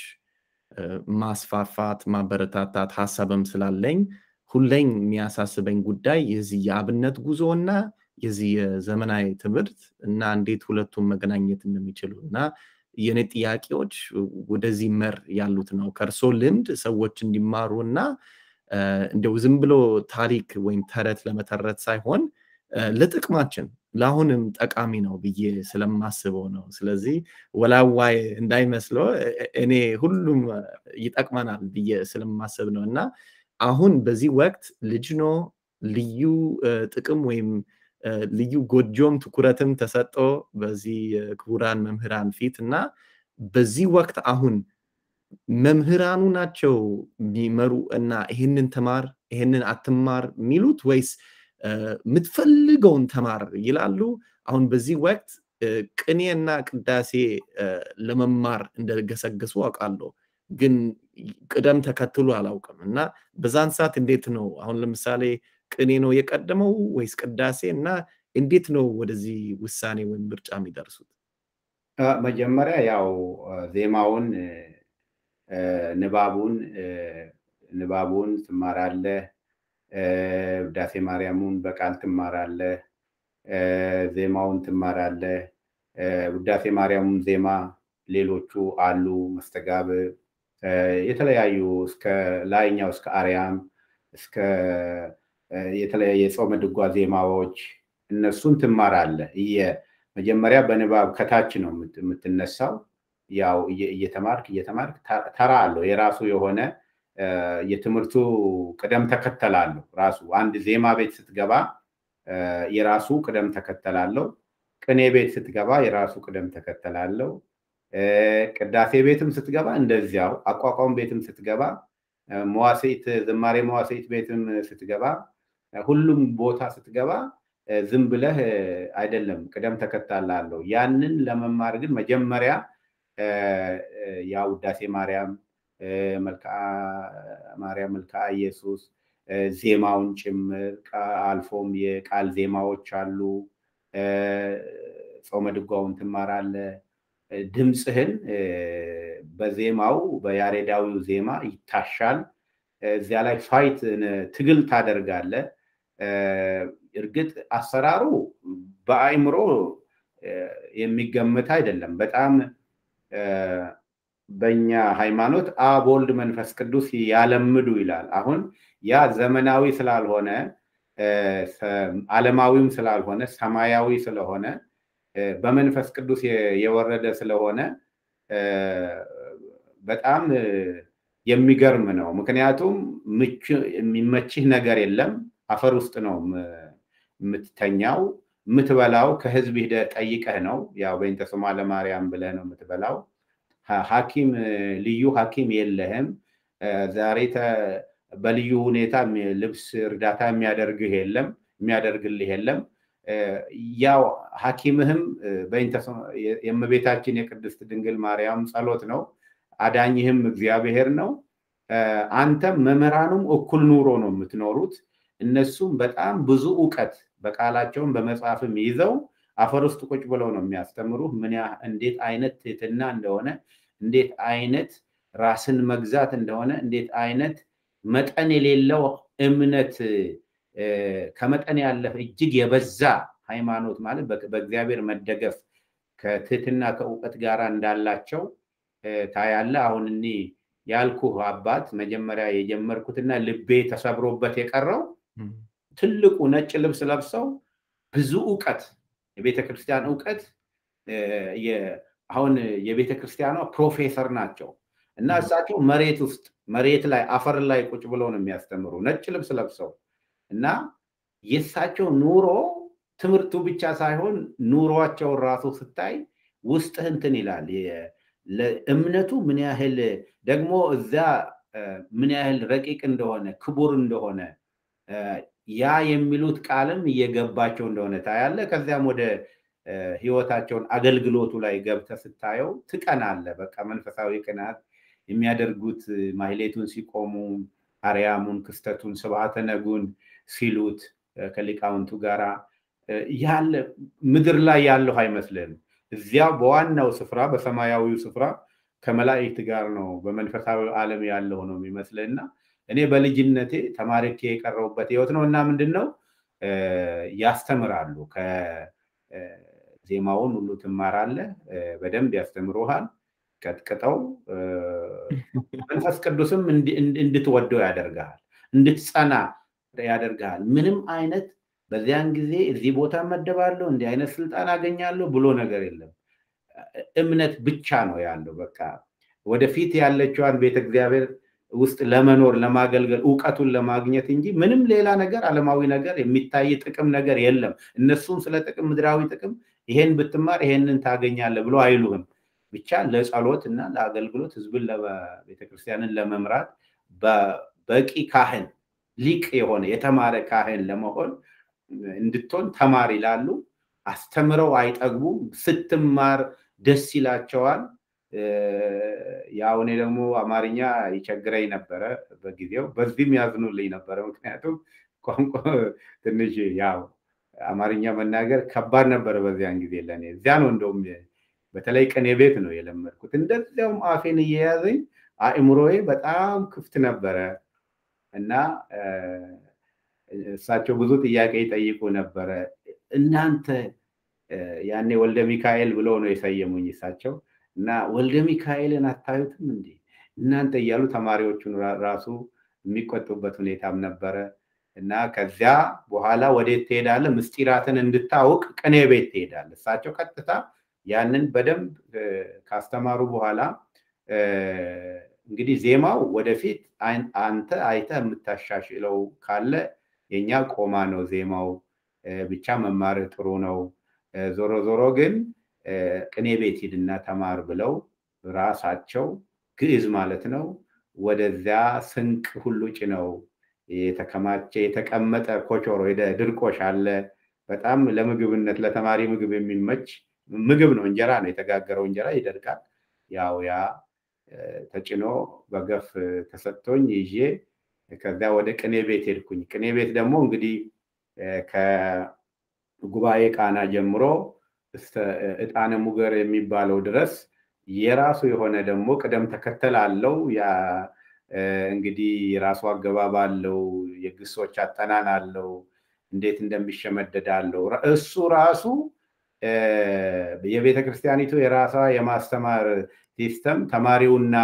ማስፋፋት ማበረታታት ሐሳብም ስላለኝ ሁሌም የሚያሳስበኝ ጉዳይ የዚህ የአብነት ጉዞና የዚህ የዘመናዊ ትምህርት እና እንዴት ሁለቱም መገናኘት እንደሚችሉና የኔ ጥያቄዎች ወደዚህ መር ያሉት ነው ከርሶ ልምድ ሰዎች እንዲማሩና እንደው ዝም ብሎ ታሪክ ወይም ተረት ለመተረት ሳይሆን ለጥቅማችን ለአሁንም ጠቃሚ ነው ብዬ ስለማስበው ነው ስለዚህ ወላዋይ እንዳይመስለው እኔ ሁሉም ይጠቅማናል ብዬ ስለማስብ ነውና አሁን በዚህ ወቅት ልጅ ነው ልዩ ጥቅም ወይም ልዩ ጎጆም ትኩረትም ተሰጥቶ በዚህ ክቡራን መምህራን ፊትና በዚህ ወቅት አሁን መምህራኑ ናቸው ቢመሩ እና ይሄንን ተማር ይሄንን አትማር ሚሉት ወይስ ምትፈልገውን ተማር ይላሉ አሁን በዚህ ወቅት ቅኔና ቅዳሴ ለመማር እንደገሰገሱ አውቃለሁ ግን ቅደም ተከትሎ አላውቅም እና በዛን ሰዓት እንዴት ነው አሁን ለምሳሌ ቅኔ ነው የቀደመው ወይስ ቅዳሴ እና እንዴት ነው ወደዚህ ውሳኔ ወይም ምርጫ የሚደርሱት መጀመሪያ ያው ዜማውን ንባቡን ትማራለህ ውዳሴ ማርያሙን በቃል ትማራለህ ዜማውን ትማራለህ ውዳሴ ማርያሙን ዜማ ሌሎቹ አሉ መስተጋብ የተለያዩ እስከ ላይኛው እስከ አርያም እስከ የተለያየ ጾመ ድጓ ዜማዎች እነሱን ትማራለህ መጀመሪያ በንባብ ከታች ነው የምትነሳው ያው እየተማርክ ተራ አለው የራሱ የሆነ የትምህርቱ ቅደም ተከተላለው ራሱ አንድ ዜማ ቤት ስትገባ የራሱ ቅደም ተከተላለው ቅኔ ቤት ስትገባ የራሱ ቅደም ተከተላለው ቅዳሴ ቤትም ስትገባ እንደዚያው አቋቋም ቤትም ስትገባ መዋሥዕት ዝማሬ መዋሥዕት ቤትም ስትገባ ሁሉም ቦታ ስትገባ ዝም ብለህ አይደለም ቅደም ተከተላለው ያንን ለመማር ግን መጀመሪያ ያው ውዳሴ ማርያም መልክዓ ማርያም መልክዓ ኢየሱስ ዜማውን ጭምር አልፎም የቃል ዜማዎች አሉ ጾመ ድጓውን ትማራለህ ድምጽህን በዜማው በያሬዳዊው ዜማ ይታሻል እዚያ ላይ ፋይት ትግል ታደርጋለህ እርግጥ አሰራሩ በአይምሮ የሚገመት አይደለም። በጣም በእኛ ሃይማኖት አብ ወልድ መንፈስ ቅዱስ ያለምዱ ይላል። አሁን ያ ዘመናዊ ስላልሆነ ዓለማዊም ስላልሆነ ሰማያዊ ስለሆነ በመንፈስ ቅዱስ የወረደ ስለሆነ በጣም የሚገርም ነው። ምክንያቱም የሚመችህ ነገር የለም። አፈር ውስጥ ነው የምትተኛው። የምትበላው ከህዝብ ሄደህ ጠይቀህ ነው። ያው በእንተ ስማ ለማርያም ብለህ ነው የምትበላው። ሐኪም ልዩ ሐኪም የለህም። ዛሬ በልዩ ሁኔታ ልብስ እርዳታ የሚያደርግልህ የለም። ያው ሐኪምህም በእንተ የእመቤታችን የቅድስት ድንግል ማርያም ጸሎት ነው። አዳኝህም እግዚአብሔር ነው። አንተም መምህራኑም እኩል ኑሮ ነው የምትኖሩት። እነሱም በጣም ብዙ ዕውቀት በቃላቸውም በመጽሐፍም ይዘው አፈር ውስጥ ቁጭ ብለው ነው የሚያስተምሩህ። እንዴት አይነት ትህትና እንደሆነ፣ እንዴት አይነት ራስን መግዛት እንደሆነ፣ እንዴት አይነት መጠን የሌለው እምነት ከመጠን ያለፈ እጅግ የበዛ ሃይማኖት ማለት በእግዚአብሔር መደገፍ ከትህትና ከዕውቀት ጋር እንዳላቸው ታያለ። አሁን እኔ ያልኩህ አባት መጀመሪያ የጀመርኩትና ልቤ ተሰብሮበት የቀረው ትልቁ ነጭ ልብስ ለብሰው ብዙ ዕውቀት የቤተክርስቲያን ዕውቀት አሁን የቤተክርስቲያኗ ፕሮፌሰር ናቸው እና እሳቸው መሬት ላይ አፈር ላይ ቁጭ ብለው ነው የሚያስተምሩ ነጭ ልብስ ለብሰው እና የእሳቸው ኑሮ ትምህርቱ ብቻ ሳይሆን ኑሮአቸው ራሱ ስታይ ውስጥህ እንትን ይላል። ለእምነቱ ምን ያህል ደግሞ እዛ ምን ያህል ረቂቅ እንደሆነ ክቡር እንደሆነ ያ የሚሉት ቃልም እየገባቸው እንደሆነ ታያለ። ከዚያም ወደ ህይወታቸውን አገልግሎቱ ላይ ገብተህ ስታየው ትቀናለህ። በቃ መንፈሳዊ ቅናት የሚያደርጉት ማህሌቱን ሲቆሙ አርያሙን ክስተቱን ስብሐተ ነጉን ሲሉት ከሊቃውንቱ ጋራ ያለ ምድር ላይ ያለው አይመስልም። እዚያ በዋናው ስፍራ በሰማያዊው ስፍራ ከመላእክት ጋር ነው በመንፈሳዊ ዓለም ያለው ነው የሚመስልና እኔ በልጅነቴ ተማሪኬ የቀረውበት ህይወት ነው እና ምንድነው ያስተምራሉ። ከዜማውን ሁሉ ትማራለህ፣ በደንብ ያስተምሩሃል። ቀጥቅጠው መንፈስ ቅዱስም እንድትወደው ያደርጋል፣ እንድትጸና ያደርጋል። ምንም አይነት በዚያን ጊዜ እዚህ ቦታ መደባለሁ እንዲህ አይነት ስልጣን አገኛለሁ ብሎ ነገር የለም። እምነት ብቻ ነው ያለው። በቃ ወደፊት ያለችዋን ቤተ እግዚአብሔር ውስጥ ለመኖር ለማገልገል ዕውቀቱን ለማግኘት እንጂ ምንም ሌላ ነገር ዓለማዊ ነገር የሚታይ ጥቅም ነገር የለም። እነሱም ስለ ጥቅም ምድራዊ ጥቅም ይሄን ብትማር ይሄንን ታገኛለህ ብሎ አይሉህም። ብቻ ለጸሎት እና ለአገልግሎት ህዝብን ለቤተክርስቲያንን ለመምራት በቂ ካህን ሊቅ የሆነ የተማረ ካህን ለመሆን እንድትሆን ተማር ይላሉ። አስተምረው አይጠግቡም። ስትማር ደስ ይላቸዋል። ያው እኔ ደግሞ አማርኛ ይቸግረኝ ነበረ በጊዜው፣ በዚህም ያዝኑልኝ ነበረ። ምክንያቱም ቋንቋ ትንሽ ያው አማርኛ መናገር ከባድ ነበረ በዚያን ጊዜ ለኔ። እዚያ ነው እንደውም በተለይ ቅኔ ቤት ነው የለመድኩት። እንደዚያውም አፌን እየያዘኝ አእምሮዬ በጣም ክፍት ነበረ እና እሳቸው ብዙ ጥያቄ ይጠይቁ ነበረ። እናንተ ያኔ ወልደ ሚካኤል ብለው ነው የሰየሙኝ እሳቸው እና ወልደ ሚካኤልን አታዩትም እንዴ እናንተ እያሉ ተማሪዎቹን ራሱ የሚቆጡበት ሁኔታም ነበረ። እና ከዚያ በኋላ ወዴት ትሄዳለህ? ምስጢራትን እንድታውቅ ቅኔ ቤት ትሄዳለህ። እሳቸው ቀጥታ ያንን በደንብ ካስተማሩ በኋላ እንግዲህ ዜማው ወደፊት አንተ አይተህ የምታሻሽለው ካለ የኛ ቆማ ነው ዜማው ብቻ መማር ጥሩ ነው። ዞሮ ዞሮ ግን ቅኔ ቤት ሂድና ተማር ብለው ራሳቸው ግዕዝ ማለት ነው ወደዚያ ስንቅ ሁሉ ጭነው የተከማቸ የተቀመጠ ኮቾሮ ድርቆሽ አለ። በጣም ለምግብነት ለተማሪ ምግብ የሚመች ምግብ ነው። እንጀራ ነው፣ የተጋገረው እንጀራ ይደርቃል። ያው ያ ተጭኖ በገፍ ተሰጥቶኝ ይዤ ከዛ ወደ ቅኔ ቤት ሄድኩኝ። ቅኔ ቤት ደግሞ እንግዲህ ከጉባኤ ቃና ጀምሮ ዕጣነ ሙገር የሚባለው ድረስ የራሱ የሆነ ደግሞ ቅደም ተከተል አለው። ያ እንግዲህ የራሱ አገባብ አለው፣ የግሶች አጠናን አለው። እንዴት እንደሚሸመደዳለው እሱ ራሱ የቤተ ክርስቲያኒቱ የራሷ የማስተማር ሲስተም ተማሪውና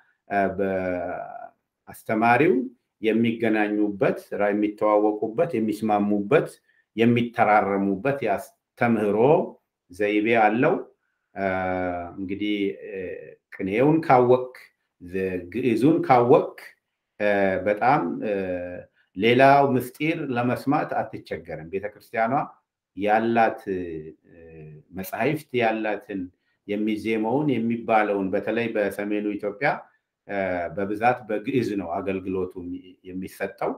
በአስተማሪው የሚገናኙበት የሚተዋወቁበት የሚስማሙበት የሚተራረሙበት ያስተምህሮ ዘይቤ አለው እንግዲህ ቅኔውን ካወቅ ግዕዙን ካወቅ በጣም ሌላው ምስጢር ለመስማት አትቸገርም ቤተክርስቲያኗ ያላት መጽሐፍት ያላትን የሚዜመውን የሚባለውን በተለይ በሰሜኑ ኢትዮጵያ በብዛት በግዕዝ ነው አገልግሎቱ የሚሰጠው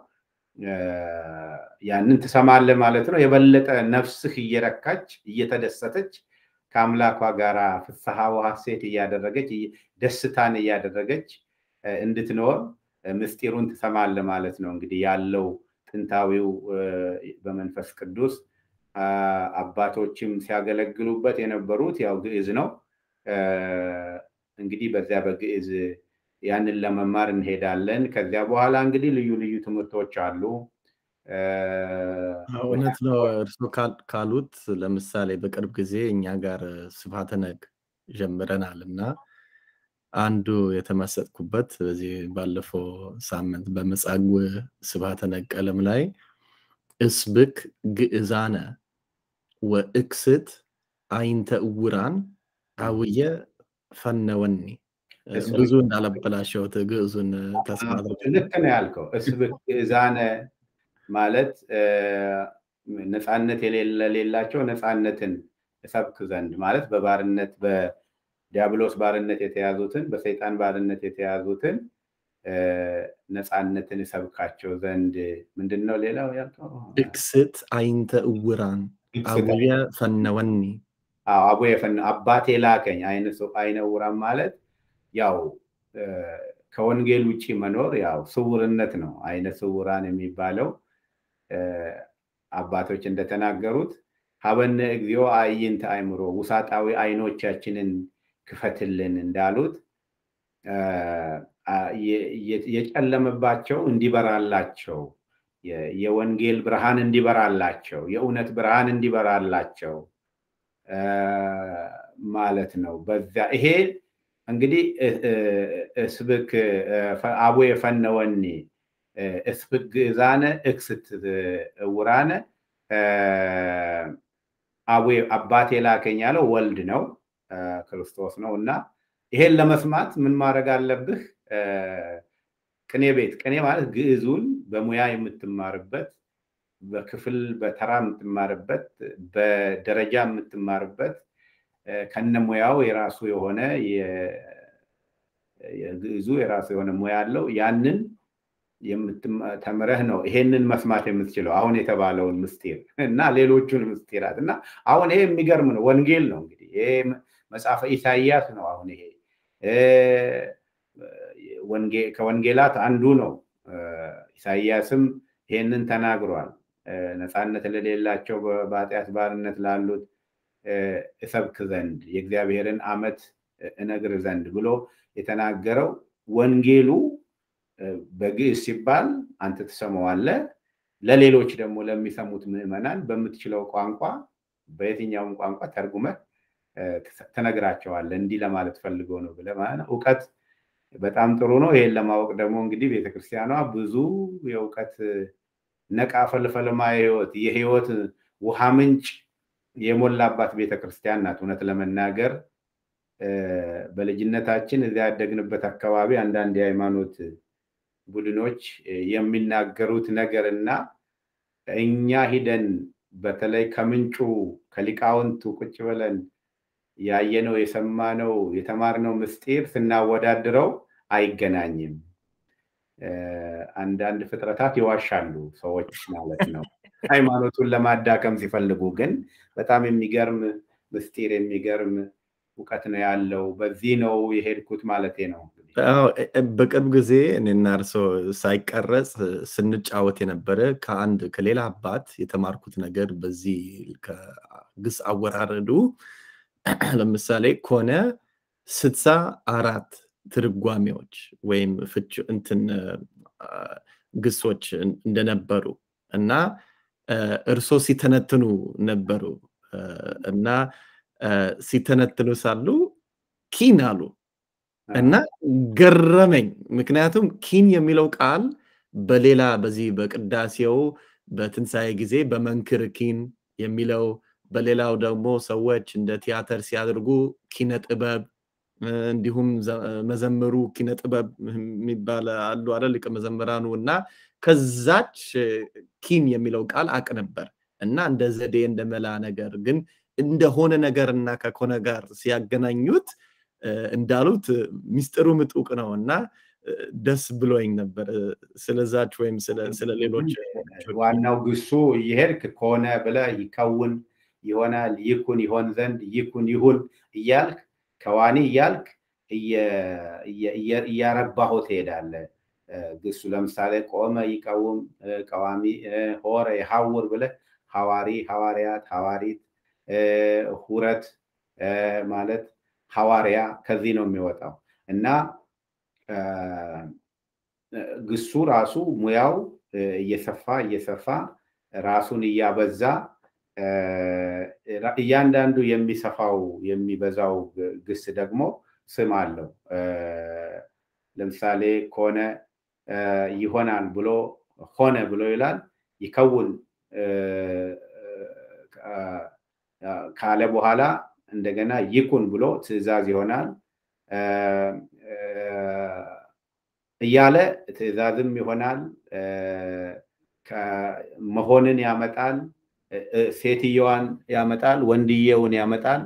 ያንን ተሰማለ ማለት ነው የበለጠ ነፍስህ እየረካች እየተደሰተች ከአምላኳ ጋራ ፍስሐ ወሐሴት እያደረገች ደስታን እያደረገች እንድትኖር ምስጢሩን ተሰማለ ማለት ነው እንግዲህ ያለው ጥንታዊው በመንፈስ ቅዱስ አባቶችም ሲያገለግሉበት የነበሩት ያው ግዕዝ ነው እንግዲህ በዚያ በግዕዝ ያንን ለመማር እንሄዳለን ከዚያ በኋላ እንግዲህ ልዩ ልዩ ትምህርቶች አሉ እውነት ነው እርሱ ካሉት ለምሳሌ በቅርብ ጊዜ እኛ ጋር ስብሐተ ነግ ጀምረናልና አንዱ የተመሰጥኩበት በዚህ ባለፈው ሳምንት በመጻጉዕ ስብሐተ ነግ ቀለም ላይ እስብክ ግዕዛነ ወእክስት አይንተ ዕውራን አውየ ፈነወኒ ብዙ እንዳለበላሸው ግዕዙን ተስማድረግ ልክ ነው ያልከው እስብክ ግዕዛነ ማለት ነፃነት የሌላቸው ነፃነትን ሰብክ ዘንድ ማለት በባርነት በዲያብሎስ ባርነት የተያዙትን በሰይጣን ባርነት የተያዙትን ነፃነትን ሰብካቸው ዘንድ ምንድነው ሌላው ያልከው እክስት አይንተ ዕውራን አውየ ፈነወኒ አቡየ ፈነ አባቴ ላከኝ አይነ ዕውራን ማለት ያው ከወንጌል ውጪ መኖር ያው ስውርነት ነው አይነ ስውራን የሚባለው አባቶች እንደተናገሩት ሀበነ እግዚኦ አይንተ አይምሮ ውሳጣዊ አይኖቻችንን ክፈትልን እንዳሉት የጨለመባቸው እንዲበራላቸው የወንጌል ብርሃን እንዲበራላቸው የእውነት ብርሃን እንዲበራላቸው ማለት ነው በዛ ይሄ እንግዲህ እስብክ አቡየ ፈነወኒ እስብክ ግዕዛነ እክስት ዕውራነ አቡየ አባቴ ላከኝ ያለው ወልድ ነው ክርስቶስ ነውና ይሄን ለመስማት ምን ማድረግ አለብህ ቅኔ ቤት ቅኔ ማለት ግዕዙን በሙያ የምትማርበት በክፍል በተራ የምትማርበት በደረጃ የምትማርበት ከነሙያው የራሱ የሆነ የግዕዙ የራሱ የሆነ ሙያ አለው ያንን ተምረህ ነው ይሄንን መስማት የምትችለው አሁን የተባለውን ምስጢር እና ሌሎቹን ምስጢራት እና አሁን ይሄ የሚገርም ነው ወንጌል ነው እንግዲህ ይሄ መጽሐፈ ኢሳይያስ ነው አሁን ይሄ ከወንጌላት አንዱ ነው ኢሳይያስም ይሄንን ተናግሯል ነፃነት ለሌላቸው በኃጢአት ባርነት ላሉት እሰብክ ዘንድ የእግዚአብሔርን ዓመት እነግር ዘንድ ብሎ የተናገረው ወንጌሉ በግዕዝ ሲባል አንተ ተሰማዋለህ ለሌሎች ደግሞ ለሚሰሙት ምዕመናን በምትችለው ቋንቋ በየትኛውም ቋንቋ ተርጉመህ ተነግራቸዋለህ እንዲህ ለማለት ፈልጎ ነው ብለህ ማለት ዕውቀት በጣም ጥሩ ነው ይሄን ለማወቅ ደግሞ እንግዲህ ቤተክርስቲያኗ ብዙ የዕውቀት ነቃ ፈልፈልማ የህይወት ውሃ ምንጭ የሞላባት ቤተክርስቲያን ናት እውነት ለመናገር በልጅነታችን እዚያ ያደግንበት አካባቢ አንዳንድ የሃይማኖት ቡድኖች የሚናገሩት ነገርና እኛ ሂደን በተለይ ከምንጩ ከሊቃውንቱ ቁጭ ብለን ያየነው የሰማነው የተማርነው ምስጢር ስናወዳድረው አይገናኝም አንዳንድ ፍጥረታት ይዋሻሉ ሰዎች ማለት ነው ሃይማኖቱን ለማዳከም ሲፈልጉ ግን በጣም የሚገርም ምስጢር የሚገርም ዕውቀት ነው ያለው በዚህ ነው የሄድኩት ማለቴ ነው በቅርብ ጊዜ እኔና እርሶ ሳይቀረጽ ስንጫወት የነበረ ከሌላ አባት የተማርኩት ነገር በዚህ ከግስ አወራረዱ ለምሳሌ ኮነ 64 ትርጓሜዎች ወይም ፍች እንትን ግሶች እንደነበሩ እና እርሶ ሲተነትኑ ነበሩ እና ሲተነትኑ ሳሉ ኪን አሉ እና ገረመኝ ምክንያቱም ኪን የሚለው ቃል በሌላ በዚህ በቅዳሴው በትንሳኤ ጊዜ በመንክር ኪን የሚለው በሌላው ደግሞ ሰዎች እንደ ቲያትር ሲያደርጉ ኪነ ጥበብ እንዲሁም መዘምሩ ኪነ ጥበብ የሚባል አሉ አይደል ከመዘምራኑ እና ከዛች ኪን የሚለው ቃል አቅ ነበር እና እንደ ዘዴ እንደ መላ ነገር ግን እንደሆነ ነገርና ከኮነ ጋር ሲያገናኙት እንዳሉት ሚስጥሩ ምጡቅ ነውና ደስ ብሎኝ ነበር ስለዛች ወይም ስለ ሌሎች ዋናው ግሱ ይሄርክ ኮነ ብለ ይከውን ይሆናል ይኩን ይሆን ዘንድ ይኩን ይሁን እያልክ ከዋኒ እያልክ እያረባሁ ትሄዳለህ ግሱ ለምሳሌ ቆመ ይቀውም ቀዋሚ ሆረ ይሐውር ብለ ሐዋሪ ሐዋርያት ሐዋሪት ሁረት ማለት ሐዋርያ ከዚህ ነው የሚወጣው እና ግሱ ራሱ ሙያው እየሰፋ ራሱን እያበዛ እያንዳንዱ የሚሰፋው የሚበዛው ግስ ደግሞ ስም አለው ለምሳሌ ኮነ ይሆናል ብሎ ሆነ ብሎ ይላል ይከውን ካለ በኋላ እንደገና ይኩን ብሎ ትእዛዝ ይሆናል እያለ ትእዛዝም ይሆናል መሆንን ያመጣል ሴትየዋን ያመጣል ወንድየውን ያመጣል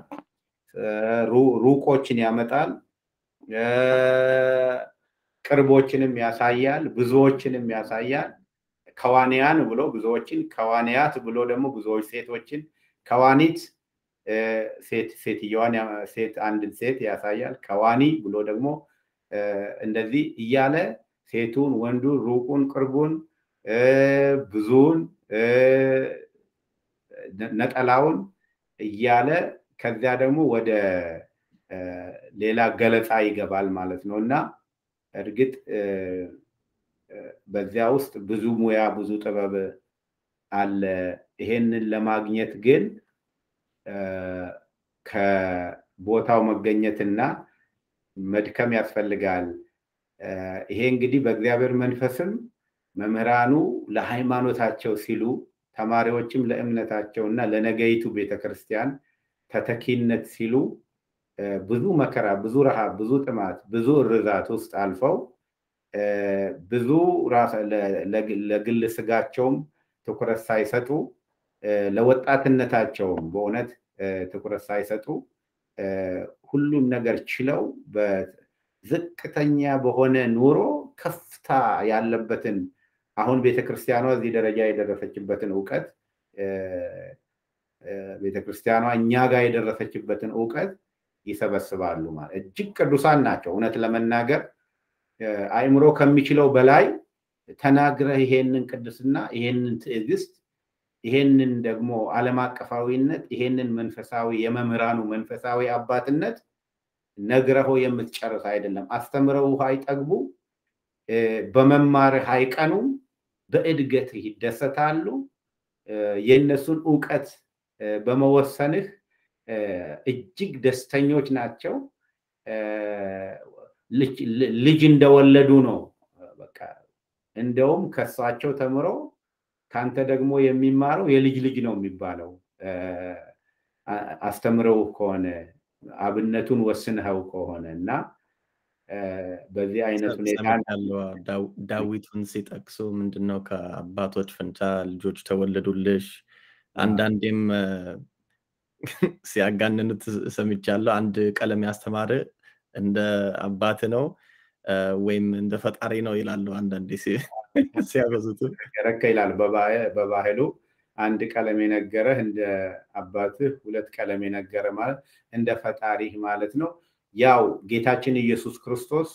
ሩቆችን ያመጣል ቅርቦችንም ያሳያል ብዙዎችንም ያሳያል ከዋንያን ብሎ ብዙዎችን ከዋንያት ብሎ ደግሞ ብዙዎች ሴቶችን ከዋኒት ሴትየዋን ሴት አንድ ሴት ያሳያል ከዋኒ ብሎ ደግሞ እንደዚህ እያለ ሴቱን ወንዱን ሩቁን ቅርቡን ብዙውን ነጠላውን እያለ ከዚያ ደግሞ ወደ ሌላ ገለጻ ይገባል ማለት ነውና እርግጥ በዚያ ውስጥ ብዙ ሙያ ብዙ ጥበብ አለ ይሄንን ለማግኘት ግን ከቦታው መገኘትና መድከም ያስፈልጋል ይሄ እንግዲህ በእግዚአብሔር መንፈስም መምህራኑ ለሃይማኖታቸው ሲሉ ተማሪዎችም ለእምነታቸውና ለነገይቱ ቤተክርስቲያን ተተኪነት ሲሉ ብዙ መከራ ብዙ ረሃብ ብዙ ጥማት ብዙ ርዛት ውስጥ አልፈው ብዙ ለግል ስጋቸውም ትኩረት ሳይሰጡ ለወጣትነታቸውም በእውነት ትኩረት ሳይሰጡ ሁሉም ነገር ችለው በዝቅተኛ በሆነ ኑሮ ከፍታ ያለበትን አሁን ቤተክርስቲያኗ እዚህ ደረጃ የደረሰችበትን ዕውቀት ቤተክርስቲያኗ እኛ ጋር የደረሰችበትን ዕውቀት ይሰበስባሉ ማለት እጅግ ቅዱሳን ናቸው እውነት ለመናገር አይምሮ ከሚችለው በላይ ተናግረህ ይሄንን ቅድስና ይሄንን ትዕግስት ይሄንን ደግሞ ዓለም አቀፋዊነት ይሄንን መንፈሳዊ የመምህራኑ መንፈሳዊ አባትነት ነግረው የምትጨርስ አይደለም አስተምረው አይጠግቡ በመማር አይቀኑ በእድገት ይደሰታሉ የነሱን ዕውቀት በመወሰንህ እጅግ ደስተኞች ናቸው ልጅ እንደወለዱ ነው በቃ እንደውም ከሳቸው ተምሮ ካንተ ደግሞ የሚማረው የልጅ ልጅ ነው የሚባለው አስተምረው ከሆነ አብነቱን ወስነው ከሆነና በዚህ አይነት ሁኔታ ዳዊትን ሲጠቅሱ ምንድነው ከአባቶች ፈንታ ልጆች ተወለዱልሽ አንዳንዴም ሲያጋንኑት ሰምቻለሁ አንድ ቀለም ያስተማረ እንደ አባት ነው ወይም እንደ ፈጣሪ ነው ይላሉ አንዳንዴ ሲያበዙት ከረከ ይላል በባህሉ አንድ ቀለም የነገረህ እንደ አባትህ ሁለት ቀለም የነገረ ማለት እንደ ፈጣሪህ ማለት ነው ያው ጌታችን ኢየሱስ ክርስቶስ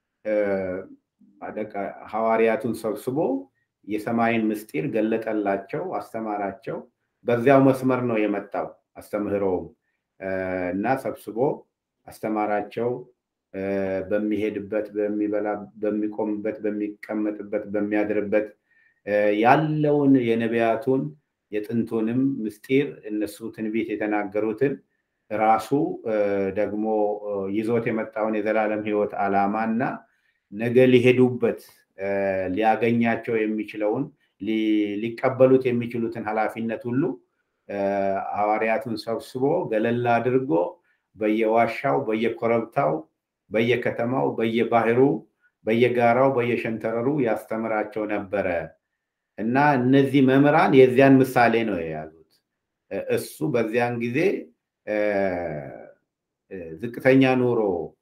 ሐዋርያቱን ሰብስቦ የሰማይን ምስጢር ገለጠላቸው አስተማራቸው በዚያው መስመር ነው የመጣው አስተምህሮው እና ሰብስቦ አስተማራቸው በሚሄድበት በሚበላ በሚቆምበት በሚቀመጥበት በሚያድርበት ያለውን የነቢያቱን የጥንቱንም ምስጢር እነሱ ትንቢት የተናገሩትን ራሱ ደግሞ ይዞት የመጣውን የዘላለም ሕይወት ዓላማና ነገ ሊሄዱበት ሊያገኛቸው የሚችለውን ሊቀበሉት የሚችሉትን ኃላፊነት ሁሉ ሐዋርያቱን ሰብስቦ ገለል አድርጎ በየዋሻው በየኮረብታው በየከተማው በየባህሩ በየጋራው በየሸንተረሩ ያስተምራቸው ነበረ እና እነዚህ መምህራን የዚያን ምሳሌ ነው የያዙት። እሱ በዚያን ጊዜ ዝቅተኛ ኑሮ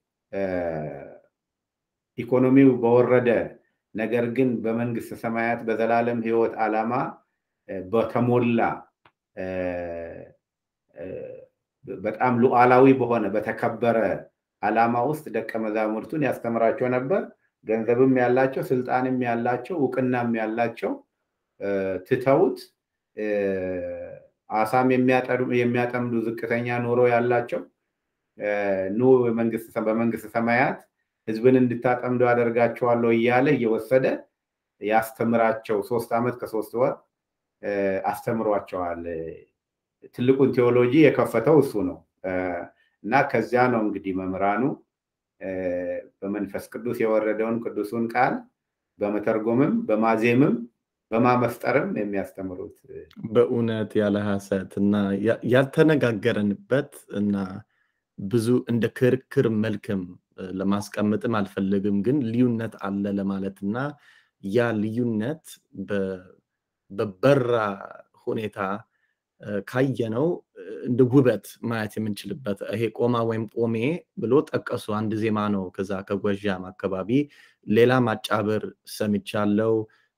ኢኮኖሚው በወረደ ነገር ግን በመንግስተ ሰማያት በዘላለም ሕይወት ዓላማ በተሞላ በጣም ሉዓላዊ በሆነ በተከበረ ዓላማ ውስጥ ደቀ መዛሙርቱን ያስተምራቸው ነበር። ገንዘብም ያላቸው ስልጣንም ያላቸው ዕውቅናም ያላቸው ትተውት አሳም የሚያጠምዱ ዝቅተኛ ኑሮ ያላቸው በመንግስተ ሰማያት ህዝብን እንድታጠምዱ አደርጋቸዋለሁ እያለ እየወሰደ ያስተምራቸው 3 ዓመት ከ3 ወር አስተምሯቸዋል። ትልቁን ቴዎሎጂ የከፈተው እሱ ነው እና ከዚያ ነው እንግዲህ መምህራኑ በመንፈስ ቅዱስ የወረደውን ቅዱሱን ቃል በመተርጎምም በማዜምም በማመስጠርም የሚያስተምሩት በእውነት ያለ ሐሰት እና ያልተነጋገረንበት እና ብዙ እንደ ክርክር መልክም ለማስቀመጥም አልፈልግም፣ ግን ልዩነት አለ ለማለትና ያ ልዩነት በበራ ሁኔታ ካየነው እንደ ውበት ማየት የምንችልበት ይሄ ቆማ ወይም ቆሜ ብሎ ጠቀሱ አንድ ዜማ ነው። ከዛ ከጎጃም አካባቢ ሌላ ማጫበር ሰምቻለሁ።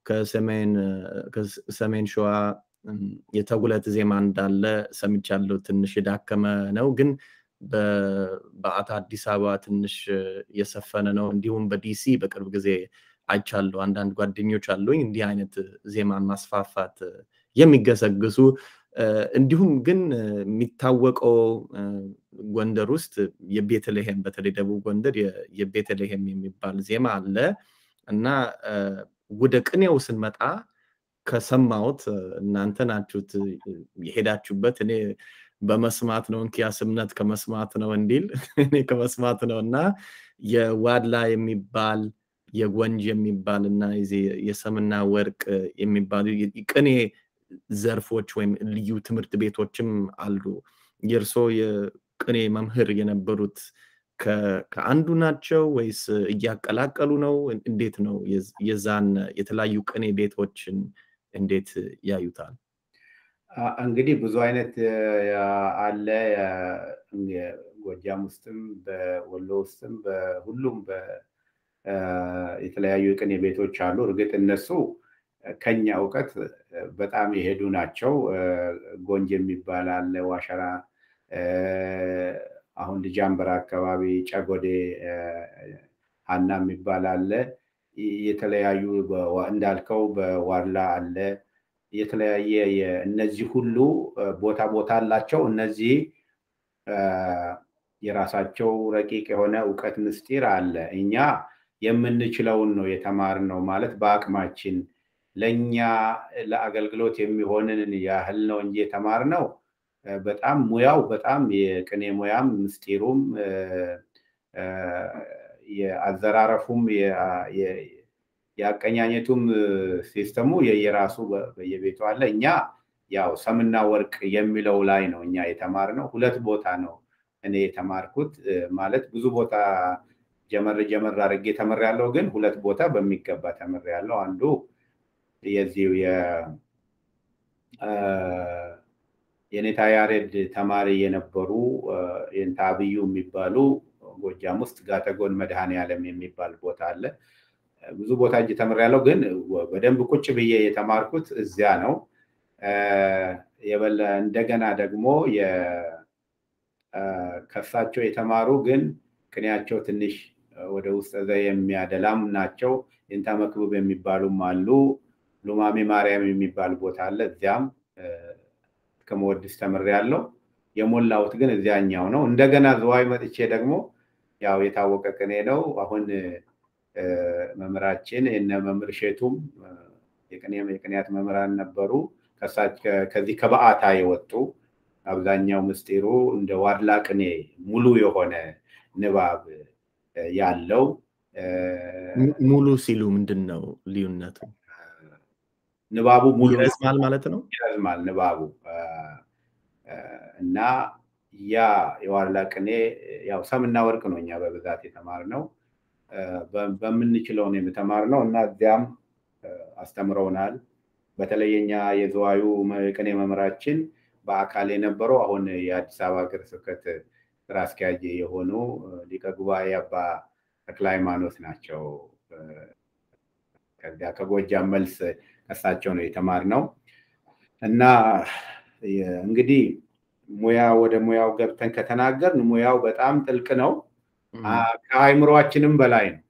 ከሰሜን ሸዋ የተጉለት ዜማ እንዳለ ሰምቻለሁ። ትንሽ የዳከመ ነው፣ ግን በአታ አዲስ አበባ ትንሽ የሰፈነ ነው። እንዲሁም በዲሲ በቅርብ ጊዜ አይቻለሁ። አንዳንድ ጓደኞች አሉኝ እንዲህ አይነት ዜማን ማስፋፋት የሚገሰግሱ። እንዲሁም ግን የሚታወቀው ጎንደር ውስጥ የቤተልሔም በተለይ ደቡብ ጎንደር የቤተልሔም የሚባል ዜማ አለ እና ወደ ቅኔው ስንመጣ ከሰማሁት እናንተ ናችሁት የሄዳችሁበት፣ እኔ በመስማት ነው እንኪያስ እምነት ከመስማት ነው እንዲል እኔ ከመስማት ነው እና የዋድላ የሚባል የጎንጅ የሚባል እና የሰምና ወርቅ የሚባሉ ቅኔ ዘርፎች ወይም ልዩ ትምህርት ቤቶችም አሉ። የርሶ የቅኔ መምህር የነበሩት ከአንዱ ናቸው ወይስ እያቀላቀሉ ነው? እንዴት ነው የዛን የተለያዩ ቅኔ ቤቶችን እንዴት ያዩታል? እንግዲህ ብዙ አይነት አለ። ጎጃም ውስጥም በወሎ ውስጥም በሁሉም የተለያዩ ቅኔ ቤቶች አሉ። እርግጥ እነሱ ከኛ ዕውቀት በጣም የሄዱ ናቸው። ጎንጅ የሚባል አለ፣ ዋሸራ፣ አሁን ልጃምበራ አካባቢ ጨጎዴ ሀና የሚባል አለ። የተለያዩ እንዳልከው በዋድላ አለ። የተለያየ እነዚህ ሁሉ ቦታ አላቸው። እነዚህ የራሳቸው ረቂቅ የሆነ ዕውቀት ምስጢር አለ። እኛ የምንችለውን ነው የተማርነው፣ ማለት በአቅማችን ለኛ ለአገልግሎት የሚሆንን ያህል ነው እንጂ የተማርነው በጣም ሙያው በጣም የቅኔ ሙያም ምስጢሩም የአዘራረፉም የአቀኛኘቱም ሲስተሙ የየራሱ በየቤቱ አለ። እኛ ያው ሰምና ወርቅ የሚለው ላይ ነው እኛ የተማርነው። 2 ቦታ ነው እኔ የተማርኩት፣ ማለት ብዙ ቦታ ጀመር አድርጌ ተምሬያለሁ፣ ግን 2 ቦታ በሚገባ ተምሬያለሁ። አንዱ የዚሁ የኔታ ያሬድ ተማሪ የነበሩ የኔታ አብዩ የሚባሉ ጎጃም ውስጥ ጋተጎን መድኃኔዓለም የሚባል ቦታ አለ። ብዙ ቦታ እጅ ተምሬያለሁ፣ ግን በደንብ ቁጭ ብዬ የተማርኩት እዚያ ነው። እንደገና ደግሞ ከሳቸው የተማሩ ግን ቅኔያቸው ትንሽ ወደ ውስጥ የሚያደላም ናቸው። የኔታ መክብብ የሚባሉም አሉ። ሉማሜ ማርያም የሚባል ቦታ አለ። እዚያም ከመወድስ ተምሬያለሁ። የሞላሁት ግን እዚያኛው ነው። እንደገና ዝዋይ መጥቼ ደግሞ ያው የታወቀ ቅኔ ነው። አሁን መምህራችን እነ መምህር ሼቱም የቅኔያት መምህራን ነበሩ። ከዚህ ከበዓታ የወጡ አብዛኛው ምስጢሩ እንደ ዋድላ ቅኔ ሙሉ የሆነ ንባብ ያለው ሙሉ ሲሉ ምንድነው ልዩነቱ? ንባቡ ሙሉ ይረዝማል ማለት ነው። ይረዝማል ንባቡ እና ያ የዋድላ ቅኔ ያው ሰምና ወርቅ ነው እኛ በብዛት የተማርነው በምንችለው ነው የተማርነው እና እዚያም አስተምረውናል። በተለይኛ የዘዋዩ ቅኔ መምህራችን በአካል የነበረው አሁን የአዲስ አበባ ሀገረ ስብከት ስራ አስኪያጅ የሆኑ ሊቀ ጉባኤ አባ ተክለ ሃይማኖት ናቸው። ከዚያ ከጎጃም መልስ ከሳቸው ነው የተማርነው እና እንግዲህ ወደ ሙያው ገብተን ከተናገርን ሙያው በጣም ጥልቅ ነው። ከአይምሮአችንም በላይ ነው።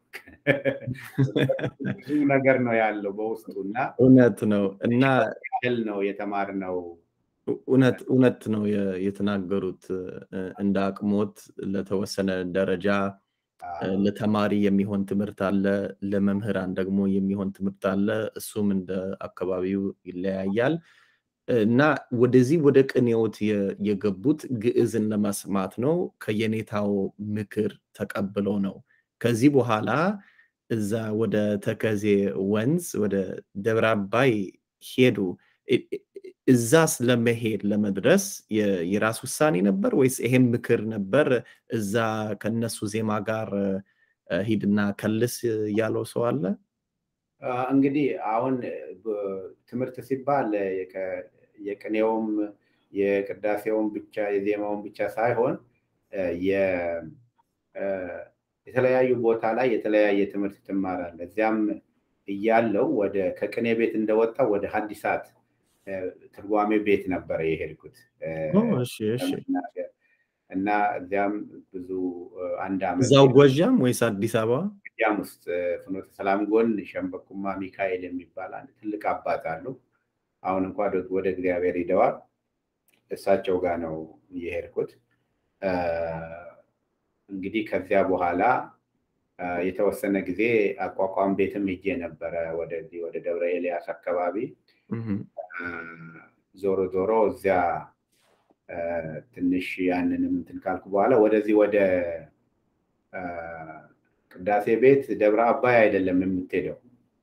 ብዙ ነገር ነው ያለው በውስጡና እውነት ነው እና ያህል ነው የተማርነው። እውነት ነው የተናገሩት። እንደ አቅሞት ለተወሰነ ደረጃ ለተማሪ የሚሆን ትምህርት አለ፣ ለመምህራን ደግሞ የሚሆን ትምህርት አለ። እሱም እንደ አካባቢው ይለያያል እና ወደዚህ ወደ ቅኔዎት የገቡት ግዕዝን ለመስማት ነው። ከየኔታው ምክር ተቀብለው ነው። ከዚህ በኋላ እዛ ወደ ተከዜ ወንዝ ወደ ደብረ አባይ ሄዱ። እዛስ ለመሄድ ለመድረስ የራስ ውሳኔ ነበር ወይስ ይሄም ምክር ነበር? እዛ ከነሱ ዜማ ጋር ሂድና ከልስ ያለው ሰው አለ? እንግዲህ አሁን ትምህርት ሲባል የቅኔውም የቅዳሴውም ብቻ የዜማውም ብቻ ሳይሆን የተለያዩ ቦታ ላይ የተለያየ ትምህርት ትማራለህ። እዚያም እያለው ከቅኔ ቤት እንደወጣው ወደ ሐዲሳት ትርጓሜ ቤት ነበር የሄድኩት እና እዚያም ብዙ አንድ ዓመት እዛው ጎጃም ወይስ አዲስ አበባ? ጎጃም ውስጥ ፍኖተ ሰላም ጎን ሸምበቁማ ሚካኤል የሚባል አንድ ትልቅ አባት አሉ። አሁን እንኳን ወደ እግዚአብሔር ሄደዋል። እሳቸው ጋር ነው የሄድኩት። እንግዲህ ከዚያ በኋላ የተወሰነ ጊዜ አቋቋም ቤትም ሄጄ ነበረ ወደ ደብረ ኤልያስ አካባቢ። ዞሮ ዞሮ እዚያ ትንሽ ያንንም እንትን ካልኩ በኋላ ወደዚህ ወደ ቅዳሴ ቤት ደብረ አባይ አይደለም የምትሄደው።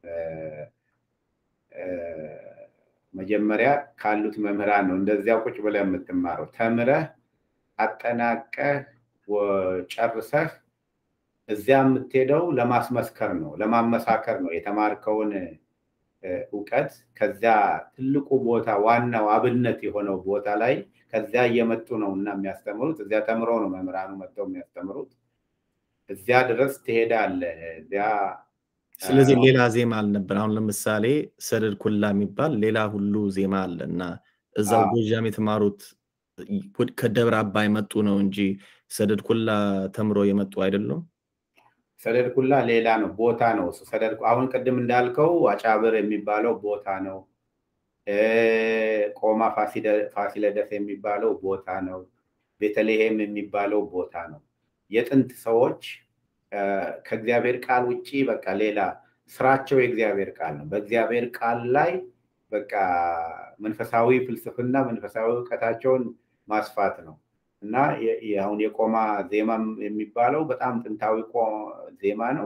መጀመሪያ ካሉት መምህራን ነው እንደዚያው ቁጭ ብለህ የምትማረው። ተምረህ አጠናቀህ ጨርሰህ እዚያ የምትሄደው ለማስመስከር ነው፣ ለማመሳከር ነው የተማርከውን እውቀት ከዚያ ትልቁ ቦታ ዋናው አብነት የሆነው ቦታ ላይ ከዚያ እየመጡ ነው እና የሚያስተምሩት። እዚያ ተምረው ነው መምህራኑ መጥተው የሚያስተምሩት። እዚያ ድረስ ትሄዳለህ። እዚያ ስለዚህ ሌላ ዜማ አልነበር። አሁን ለምሳሌ ሰደድ ኩላ የሚባል ሌላ ሁሉ ዜማ አለ እና እዛው ጎጃም የተማሩት ከደብረ አባይ መጡ ነው እንጂ ሰደድ ኩላ ተምሮ የመጡ አይደሉም። ሰደድ ኩላ ሌላ ነው፣ ቦታ ነው። ሰደድ አሁን ቅድም እንዳልከው አጫብር የሚባለው ቦታ ነው። ቆማ ፋሲለደስ የሚባለው ቦታ ነው። ቤተልሔም የሚባለው ቦታ ነው። የጥንት ሰዎች ከእግዚአብሔር ቃል ውጪ በቃ ሌላ ስራቸው የእግዚአብሔር ቃል ነው። በእግዚአብሔር ቃል ላይ በቃ መንፈሳዊ ፍልስፍና መንፈሳዊ እውቀታቸውን ማስፋት ነው እና አሁን የቆማ ዜማም የሚባለው በጣም ጥንታዊ ዜማ ነው።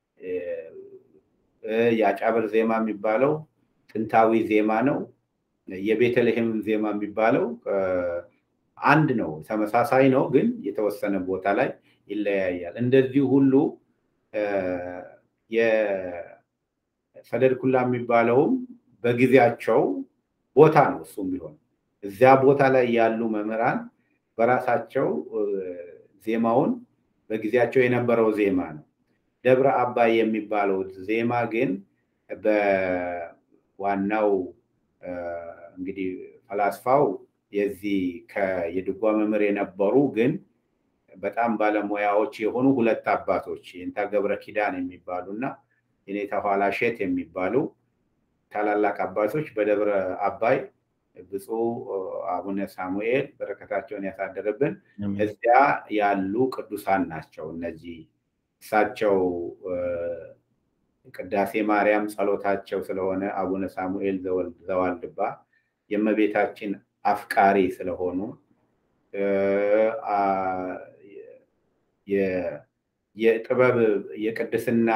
የአጫብር ዜማ የሚባለው ጥንታዊ ዜማ ነው። የቤተልሔም ዜማ የሚባለው አንድ ነው፣ ተመሳሳይ ነው፣ ግን የተወሰነ ቦታ ላይ ይለያያል። እንደዚህ ሁሉ የሰደድ ኩላ የሚባለውም በጊዜያቸው ቦታ ነው። እሱም ቢሆን እዚያ ቦታ ላይ ያሉ መምህራን በራሳቸው ዜማውን በጊዜያቸው የነበረው ዜማ ነው። ደብረ አባይ የሚባለው ዜማ ግን በዋናው እንግዲህ ፈላስፋው የዚህ የድጓ መምህር የነበሩ ግን በጣም ባለሙያዎች የሆኑ ሁለት አባቶች የእንታ ገብረ ኪዳን የሚባሉና የኔታ ኋላ ሼት የሚባሉ ታላላቅ አባቶች በደብረ አባይ ብፁዕ አቡነ ሳሙኤል በረከታቸውን ያሳደረብን እዚያ ያሉ ቅዱሳን ናቸው። እነዚህ እሳቸው ቅዳሴ ማርያም ጸሎታቸው ስለሆነ አቡነ ሳሙኤል ዘዋልድባ የመቤታችን አፍቃሪ ስለሆኑ የጥበብ የቅድስና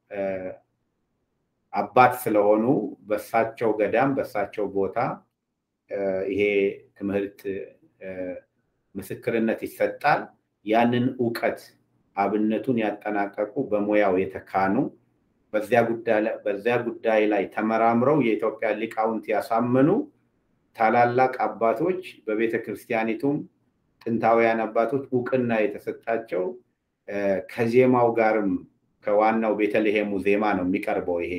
አባት ስለሆኑ በሳቸው ገዳም በሳቸው ቦታ ይሄ ትምህርት ምስክርነት ይሰጣል። ያንን ዕውቀት አብነቱን ያጠናቀቁ በሙያው የተካኑ በዚያ ጉዳይ ላይ ተመራምረው የኢትዮጵያ ሊቃውንት ያሳመኑ ታላላቅ አባቶች በቤተክርስቲያኒቱም ጥንታውያን አባቶች ዕውቅና የተሰጣቸው ከዜማው ጋርም ከዋናው ቤተልሔሙ ዜማ ነው የሚቀርበው። ይሄ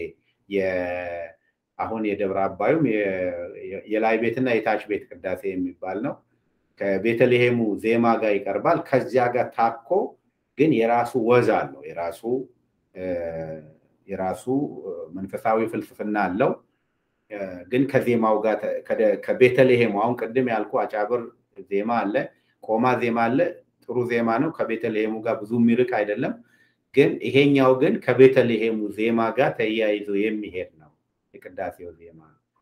አሁን የደብረ አባዩም የላይ ቤትና የታች ቤት ቅዳሴ የሚባል ነው። ከቤተልሔሙ ዜማ ጋር ይቀርባል። ከዚያ ጋር ታኮ ግን የራሱ ወዝ አለው። የራሱ መንፈሳዊ ፍልስፍና አለው። ግን ከዜማው ጋር ከቤተልሔሙ አሁን ቅድም ያልኩ አጫብር ዜማ አለ፣ ቆማ ዜማ አለ። ጥሩ ዜማ ነው። ከቤተልሔሙ ጋር ብዙ የሚርቅ አይደለም። ግን ይሄኛው ግን ከቤተልሔሙ ዜማ ጋር ተያይዞ የሚሄድ ነው የቅዳሴው ዜማ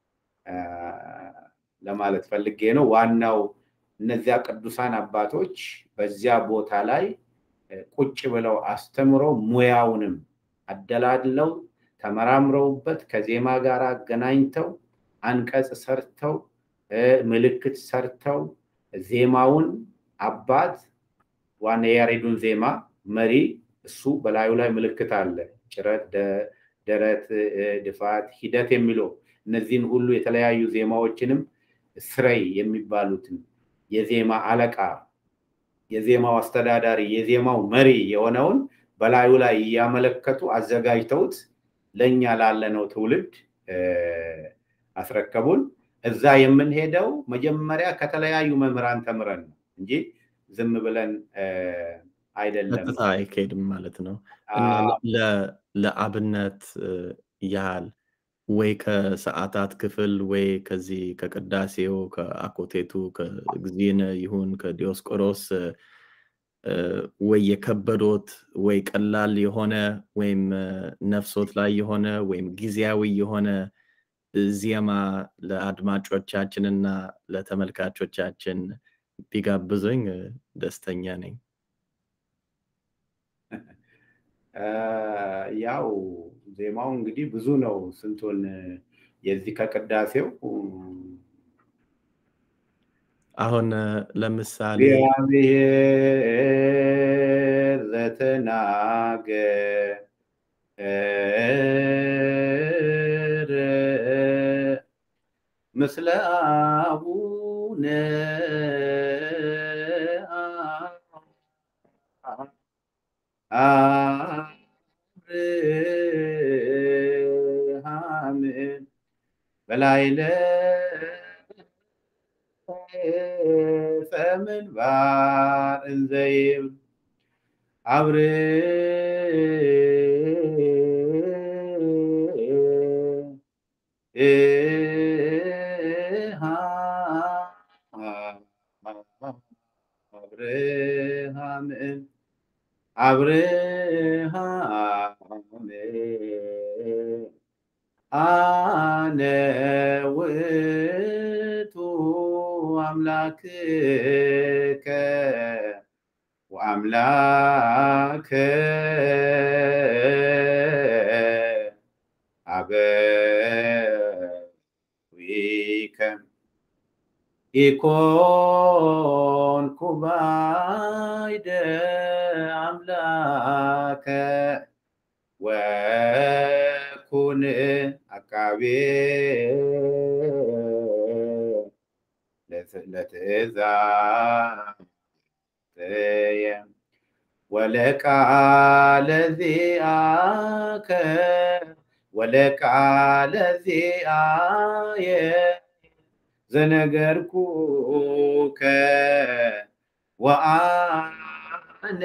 ለማለት ፈልጌ ነው። ዋናው እነዚያ ቅዱሳን አባቶች በዚያ ቦታ ላይ ቁጭ ብለው አስተምረው ሙያውንም አደላድለው ተመራምረውበት ከዜማ ጋር አገናኝተው አንቀጽ ሰርተው ምልክት ሰርተው ዜማውን አባት ዋና የያሬዱን ዜማ መሪ እሱ በላዩ ላይ ምልክት አለ። ጭረት፣ ደረት፣ ድፋት፣ ሂደት የሚለው እነዚህን ሁሉ የተለያዩ ዜማዎችንም ስረይ የሚባሉትን የዜማ አለቃ የዜማው አስተዳዳሪ የዜማው መሪ የሆነውን በላዩ ላይ ያመለከቱ አዘጋጅተውት ለኛ ላለነው ትውልድ አስረከቡን። እዛ የምንሄደው መጀመሪያ ከተለያዩ መምህራን ተምረን ነው እንጂ ዝም ብለን አይደለም። አይከድም ማለት ነው። እና ለአብነት ያህል ወይ ከሰዓታት ክፍል ወይ ከዚህ ከቅዳሴው ከአኮቴቱ ከግዚነ ይሁን ከዲዮስቆሮስ ወይ የከበዶት ወይ ቀላል የሆነ ወይም ነፍሶት ላይ የሆነ ወይም ጊዜያዊ የሆነ ዜማ ለአድማጮቻችንና ለተመልካቾቻችን ቢጋብዙኝ ደስተኛ ነኝ። ያው ዜማው እንግዲህ ብዙ ነው። ስንቱን የዚህ ከቅዳሴው አሁን ለምሳሌ እግዚአብሔር ዘተናገረ ምስለ አቡነ አብርሃም በላይለ ፈምንባር እንዘይብ አብርሃም አነ ውእቱ አምላክከ ወአምላከ አበዊከ ኢኮንኩ ባይደ አምላከ ወኩን አቃቤ ለትእዛዝየ ወለቃለ ዚአከ ወለቃለ ዚአየ ዘነገርኩከ ወአነ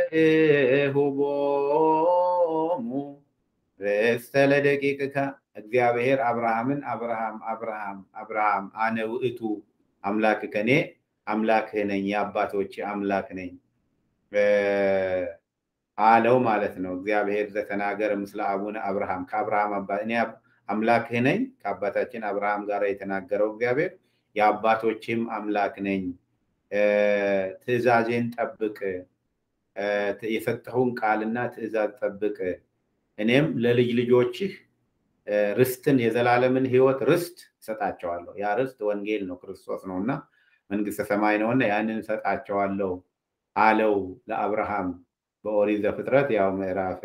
እሁቦሙ ርስተ ለደቂቅከ። እግዚአብሔር አብርሃምን አብርሃም አነ ውእቱ አምላክከ እኔ አምላክህ ነኝ የአባቶች አምላክ ነኝ አለው ማለት ነው። እግዚአብሔር ዘተናገረ ምስለ አቡነ አብርሃም ከአብርሃም አባት እኔ አምላክህ ነኝ ከአባታችን አብርሃም ጋር የተናገረው እግዚአብሔር የአባቶችም አምላክ ነኝ ትእዛዜን ጠብቅ የሰጠኸውን ቃልና ትእዛዝ ጠብቅ እኔም ለልጅ ልጆችህ ርስትን የዘላለምን ሕይወት ርስት ሰጣቸዋለሁ ያ ርስት ወንጌል ነው ክርስቶስ ነውና መንግስተ ሰማይ ነውና ያንን ሰጣቸዋለሁ አለው ለአብርሃም በኦሪት ዘፍጥረት ያው ምዕራፍ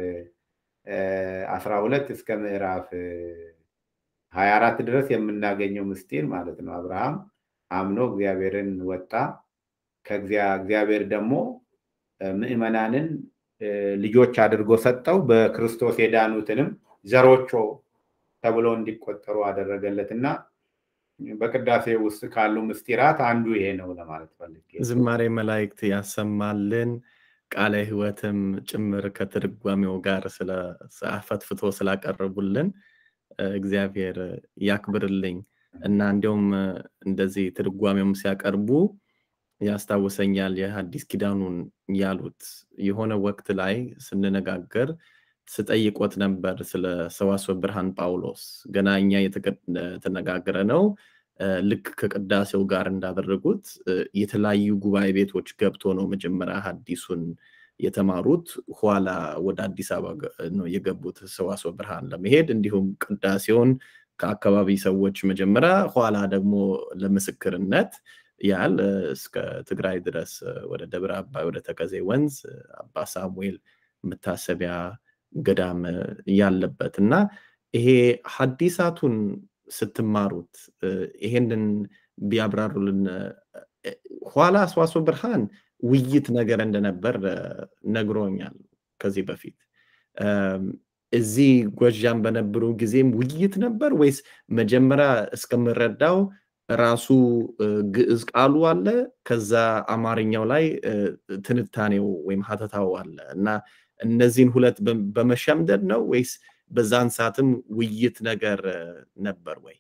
12 እስከ ምዕራፍ 24 ድረስ የምናገኘው ምስጢር ማለት ነው አብርሃም አምኖ እግዚአብሔርን ወጣ ከእግዚአብሔር ደግሞ ምእመናንን ልጆች አድርጎ ሰጠው በክርስቶስ የዳኑትንም ዘሮቹ ተብሎ እንዲቆጠሩ አደረገለትና በቅዳሴ ውስጥ ካሉ ምስጢራት አንዱ ይሄ ነው ለማለት ፈልጌ ዝማሬ መላእክት ያሰማልን ቃለ ሕይወትም ጭምር ከትርጓሜው ጋር ስለ አፈትፍቶ ስላቀረቡልን እግዚአብሔር ያክብርልኝ እና እንደውም እንደዚህ ትርጓሜውም ሲያቀርቡ ያስታውሰኛል የሐዲስ ኪዳኑን ያሉት የሆነ ወቅት ላይ ስንነጋገር ስጠይቆት ነበር ስለ ሰዋስወ ብርሃን ጳውሎስ ገና እኛ የተነጋገረ ነው ልክ ከቅዳሴው ጋር እንዳደረጉት የተለያዩ ጉባኤ ቤቶች ገብቶ ነው መጀመሪያ ሐዲሱን የተማሩት ኋላ ወደ አዲስ አበባ ነው የገቡት ሰዋስወ ብርሃን ለመሄድ እንዲሁም ቅዳሴውን ከአካባቢ ሰዎች መጀመሪያ ኋላ ደግሞ ለምስክርነት ያል እስከ ትግራይ ድረስ ወደ ደብረ አባይ ወደ ተከዜ ወንዝ አባ ሳሙኤል መታሰቢያ ገዳም ያለበትና ይሄ ሐዲሳቱን ስትማሩት ይሄንን ቢያብራሩልን ኋላ ሰዋስወ ብርሃን ውይይት ነገር እንደነበር ነግሮኛል ከዚህ በፊት እዚህ ጎጃም በነበሩ ጊዜም ውይይት ነበር ወይስ መጀመሪያ እስከምረዳው ራሱ ግዕዝ ቃሉ አለ ከዛ አማርኛው ላይ ትንታኔው ወይም ሐተታው አለ እና እነዚህን ሁለት በመሸምደድ ነው ወይስ በዛን ሰዓትም ውይይት ነገር ነበር ወይ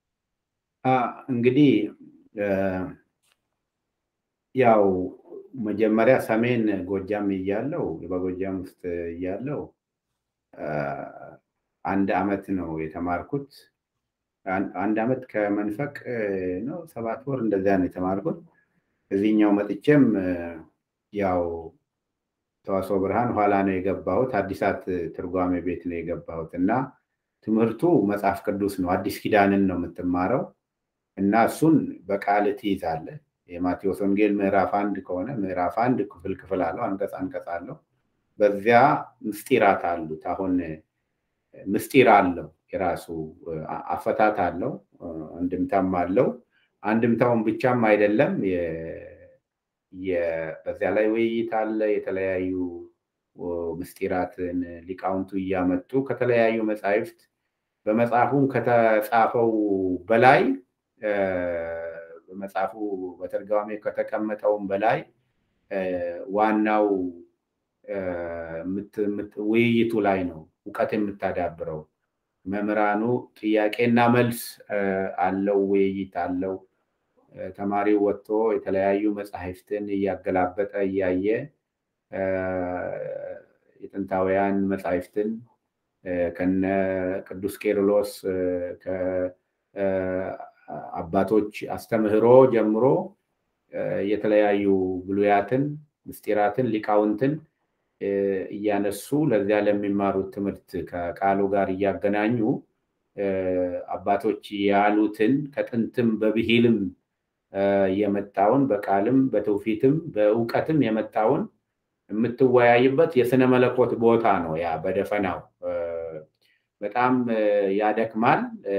እንግዲህ ያው መጀመሪያ ሰሜን ጎጃም ይያለው በጎጃም ውስጥ ይያለው አንድ አመት ነው የተማርኩት አንድ አመት ከመንፈቅ ነው 7 ወር እንደዛ ነው የተማርኩት እዚህኛው መጥቼም ያው ሰዋስወ ብርሃን ኋላ ነው የገባሁት አዲሳት ትርጓሜ ቤት ነው የገባሁትና ትምህርቱ መጽሐፍ ቅዱስ ነው አዲስ ኪዳንን ነው የምትማረው እና እሱን በቃል ትይዛለህ የማቴዎስ ወንጌል ምዕራፍ 1 ከሆነ ምዕራፍ 1 ክፍል አለው አንቀጽ አለው በዚያ ምስጢራት አሉት አሁን ምስጢር አለው የራሱ አፈታት አለው አንድምታም አለው አንድምታውን ብቻም አይደለም በዚያ ላይ ውይይት አለ የተለያዩ ምስጢራትን ሊቃውንቱ ያመጡ ከተለያዩ መጻሕፍት በመጽሐፉም ከተጻፈው በላይ በመጽሐፉ በተርጓሜ ከተቀመጠውም በላይ ዋናው ውይይቱ ላይ ነው ዕውቀት የምታዳብረው መምህራኑ ጥያቄና መልስ አለው ውይይት አለው ተማሪው ወጥቶ የተለያዩ መጻሕፍትን ያገላበጠ ያየ የጥንታውያን መጻሕፍትን ከነ ቅዱስ ቄርሎስ ከአባቶች አስተምህሮ ጀምሮ የተለያዩ ብሉያትን ምስጢራትን ሊቃውንትን እያነሱ ለዚያ ለሚማሩት ትምህርት ከቃሉ ጋር ያገናኙ አባቶች ያሉትን ከጥንትም በብሂልም የመጣውን በቃልም በትውፊትም በዕውቀትም የመጣውን የምትወያይበት የስነ መለኮት ቦታ ነው ያ በደፈናው በጣም ያደክማል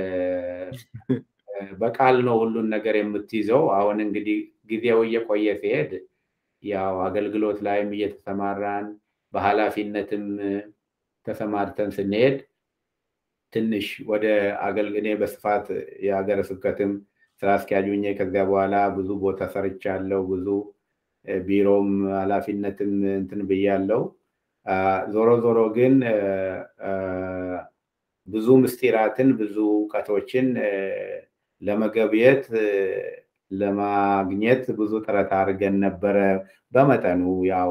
በቃል ነው ሁሉን ነገር የምትይዘው አሁን እንግዲህ ጊዜው እየቆየ ሲሄድ ያው አገልግሎት ላይም እየተሰማራን በኃላፊነትም ተሰማርተን ስንሄድ ትንሽ ወደ አገልግሎት በስፋት የሀገረ ስብከትም ስራ አስኪያጁኝ ከዚያ በኋላ ብዙ ቦታ ሰርቻለሁ ብዙ ቢሮም ኃላፊነትም እንትን ብያለሁ ዞሮ ግን ብዙ ምስጢራትን ብዙ ዕውቀቶችን ለመገብየት ለማግኘት ብዙ ጥረት አድርገን ነበር በመጠኑ ያው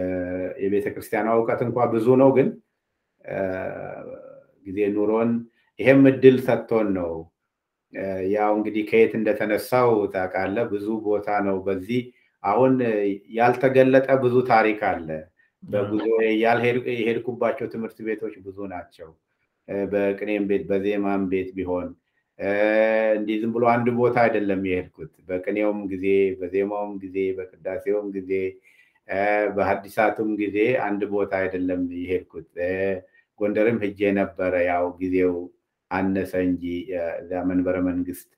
የቤተ ክርስቲያኗ ዕውቀት እንኳን ብዙ ነው ግን ጊዜ ኑሮን ይሄም እድል ሰጥቶን ነው። ያው እንግዲህ ከየት እንደተነሳው ታውቃለህ፣ ብዙ ቦታ ነው። በዚህ አሁን ያልተገለጠ ብዙ ታሪክ አለ። በጉዞ የሄድኩባቸው ትምህርት ቤቶች ብዙ ናቸው። በቅኔም ቤት በዜማም ቤት ቢሆን እንዲህ ዝም ብሎ አንድ ቦታ አይደለም የሄድኩት። በቅኔውም ጊዜ፣ በዜማውም ጊዜ፣ በቅዳሴውም ጊዜ፣ በሐዲሳቱም ጊዜ አንድ ቦታ አይደለም የሄድኩት። ጎንደርም ሄጄ ነበረ። ያው ጊዜው አነሰ እንጂ እዛ መንበረ መንግስት።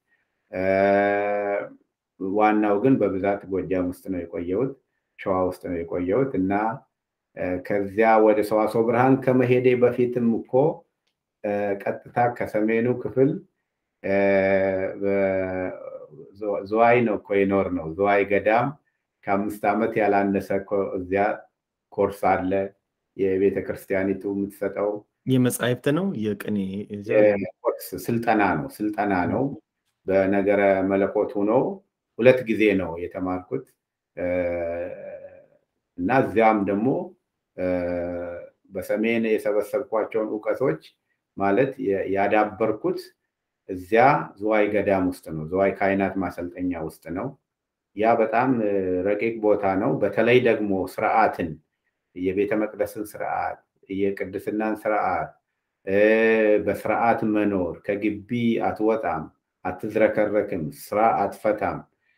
ዋናው ግን በብዛት ጎጃም ውስጥ ነው የቆየሁት፣ ሸዋ ውስጥ ነው የቆየሁት እና ከዚያ ወደ ሰዋስወ ብርሃን ከመሄዴ በፊትም እኮ ቀጥታ ከሰሜኑ ክፍል ዝዋይ ነው እኮ የኖር ነው። ዝዋይ ገዳም ከ5 ዓመት ያላነሰ እኮ እዚያ ኮርስ አለ የቤተ ክርስቲያኒቱ የምትሰጠው። የመጻሕፍት ነው የቅኔ ኮርስ ስልጠና ነው። በነገረ መለኮት ሆኖ 2 ጊዜ ነው የተማርኩት እና እዚያም ደግሞ በሰሜን የሰበሰብኳቸውን ዕውቀቶች ማለት ያዳበርኩት እዚያ ዝዋይ ገዳም ውስጥ ነው። ዝዋይ ካህናት ማሰልጠኛ ውስጥ ነው። ያ በጣም ረቂቅ ቦታ ነው። በተለይ ደግሞ ስርዓትን፣ የቤተ መቅደስን ስርዓት፣ የቅድስናን ስርዓት፣ በስርዓት መኖር፣ ከግቢ አትወጣም፣ አትዝረከረክም፣ ስራ አትፈታም፣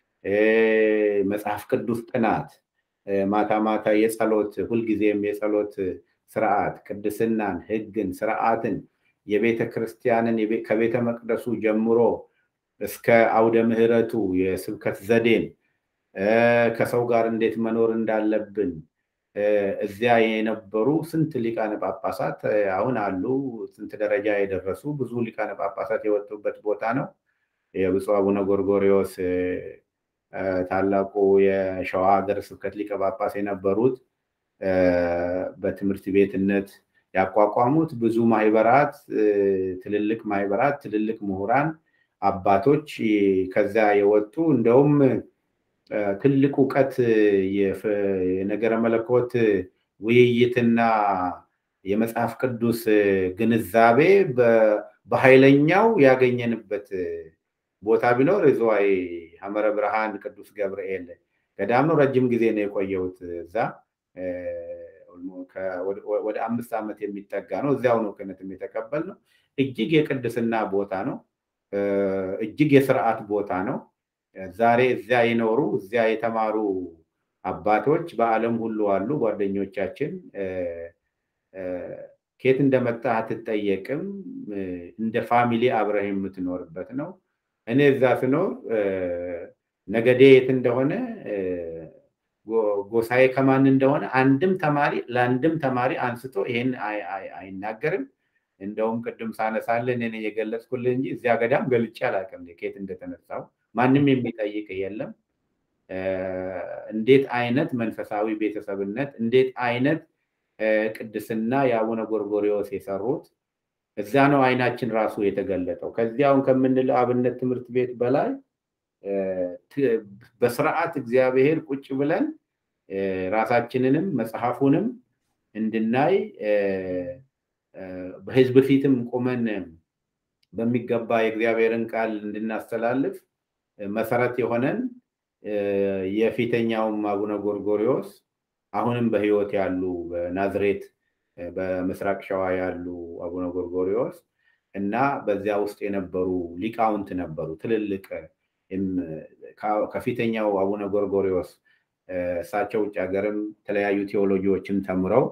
መጽሐፍ ቅዱስ ጥናት፣ ማታ ማታ የጸሎት ሁልጊዜም የጸሎት ስርዓት፣ ቅድስናን፣ ህግን፣ ስርዓትን፣ የቤተ ክርስቲያንን ከቤተ መቅደሱ ጀምሮ እስከ አውደ ምህረቱ የስብከት ዘዴን፣ ከሰው ጋር እንዴት መኖር እንዳለብን እዚያ የነበሩ ስንት ሊቃነ ጳጳሳት አሁን አሉ። ስንት ደረጃ የደረሱ ብዙ ሊቃነ ጳጳሳት የወጡበት ቦታ ነው። የብፁዕ አቡነ ጎርጎርዮስ ታላቁ የሸዋ ሀገረ ስብከት ሊቀ ጳጳስ የነበሩት በትምህርት ቤትነት ያቋቋሙት ብዙ ማህበራት፣ ትልልቅ ማህበራት፣ ትልልቅ ምሁራን አባቶች ከዛ የወጡ እንደውም ትልቅ ዕውቀት የነገረ መለኮት ውይይትና የመጽሐፍ ቅዱስ ግንዛቤ በኃይለኛው ያገኘንበት ቦታ ቢኖር ዝዋይ ሐመረ ብርሃን ቅዱስ ገብርኤል ገዳም ነው። ረጅም ጊዜ ነው የቆየሁት እዛ። ወደ 5 ዓመት የሚጠጋ ነው። እዚያው ነው ክህነትም የተቀበልነው። እጅግ የቅድስና ቦታ ነው። እጅግ የስርዓት ቦታ ነው። ዛሬ እዚያ የኖሩ እዚያ የተማሩ አባቶች በዓለም ሁሉ አሉ። ጓደኞቻችን ከየት እንደመጣ አትጠየቅም። እንደ ፋሚሊ አብረህ የምትኖርበት ነው። እኔ እዛ ስኖር ነገዴ የት እንደሆነ ጎሳዬ ከማን እንደሆነ ለአንድም ተማሪ አንስቶ ይሄን አይናገርም። እንደውም ቅድም ሳነሳለን እኔ የገለጽኩልህ እንጂ እዚያ ገዳም ገልጬ አላውቅም ከየት እንደተነሳው። ማንም የሚጠይቅ የለም። እንዴት አይነት መንፈሳዊ ቤተሰብነት፣ እንዴት አይነት ቅድስና የአቡነ ጎርጎርዮስ የሰሩት እዛ ነው አይናችን ራሱ የተገለጠው። ከዚያውን ከምንለው አብነት ትምህርት ቤት በላይ በስርዓት እግዚአብሔር ቁጭ ብለን ራሳችንንም መጽሐፉንም እንድናይ በህዝብ ፊትም ቆመን በሚገባ የእግዚአብሔርን ቃል እንድናስተላልፍ መሰረት የሆነን የፊተኛው አቡነ ጎርጎርዮስ አሁንም በህይወት ያሉ በናዝሬት በምስራቅ ሸዋ ያሉ አቡነ ጎርጎርዮስ እና በዚያ ውስጥ የነበሩ ሊቃውንት ነበሩ። ትልልቅ ከፊተኛው አቡነ ጎርጎርዮስ እሳቸው ውጭ ሀገርም የተለያዩ ቴዎሎጂዎችን ተምረው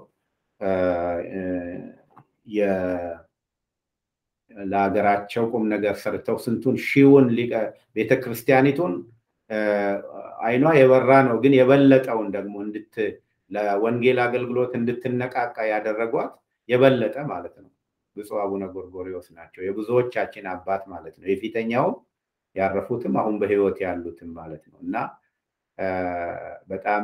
ለሀገራቸው ቁም ነገር ሰርተው ስንቱን ሺውን ቤተክርስቲያኒቱን አይኗ የበራ ነው፣ ግን የበለጠውን ደግሞ ለወንጌል አገልግሎት እንድትነቃቃ ያደረጓት የበለጠ ማለት ነው ብፁዕ አቡነ ጎርጎርዮስ ናቸው። የብዙዎቻችን አባት ማለት ነው። የፊተኛው ያረፉትም አሁን በህይወት ያሉትም ማለት ነው። እና በጣም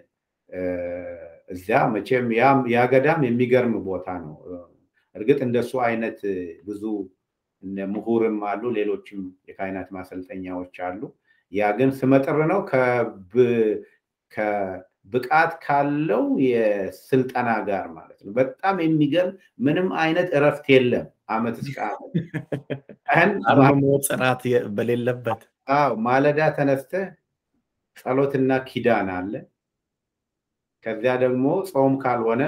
እዚያ መቼም ያ ገዳም የሚገርም ቦታ ነው። እርግጥ እንደሱ አይነት ብዙ ምሁርም አሉ፣ ሌሎችም የካህናት ማሰልጠኛዎች አሉ። ያ ግን ስመጥር ነው። ብቃት ካለው የስልጠና ጋር ማለት ነው። በጣም የሚገርም ምንም አይነት እረፍት የለም አመት እስከ አመት አርምሞ ጽራት በሌለበት ማለዳ ተነስተህ ጸሎትና ኪዳን አለ። ከዚያ ደግሞ ጾም ካልሆነ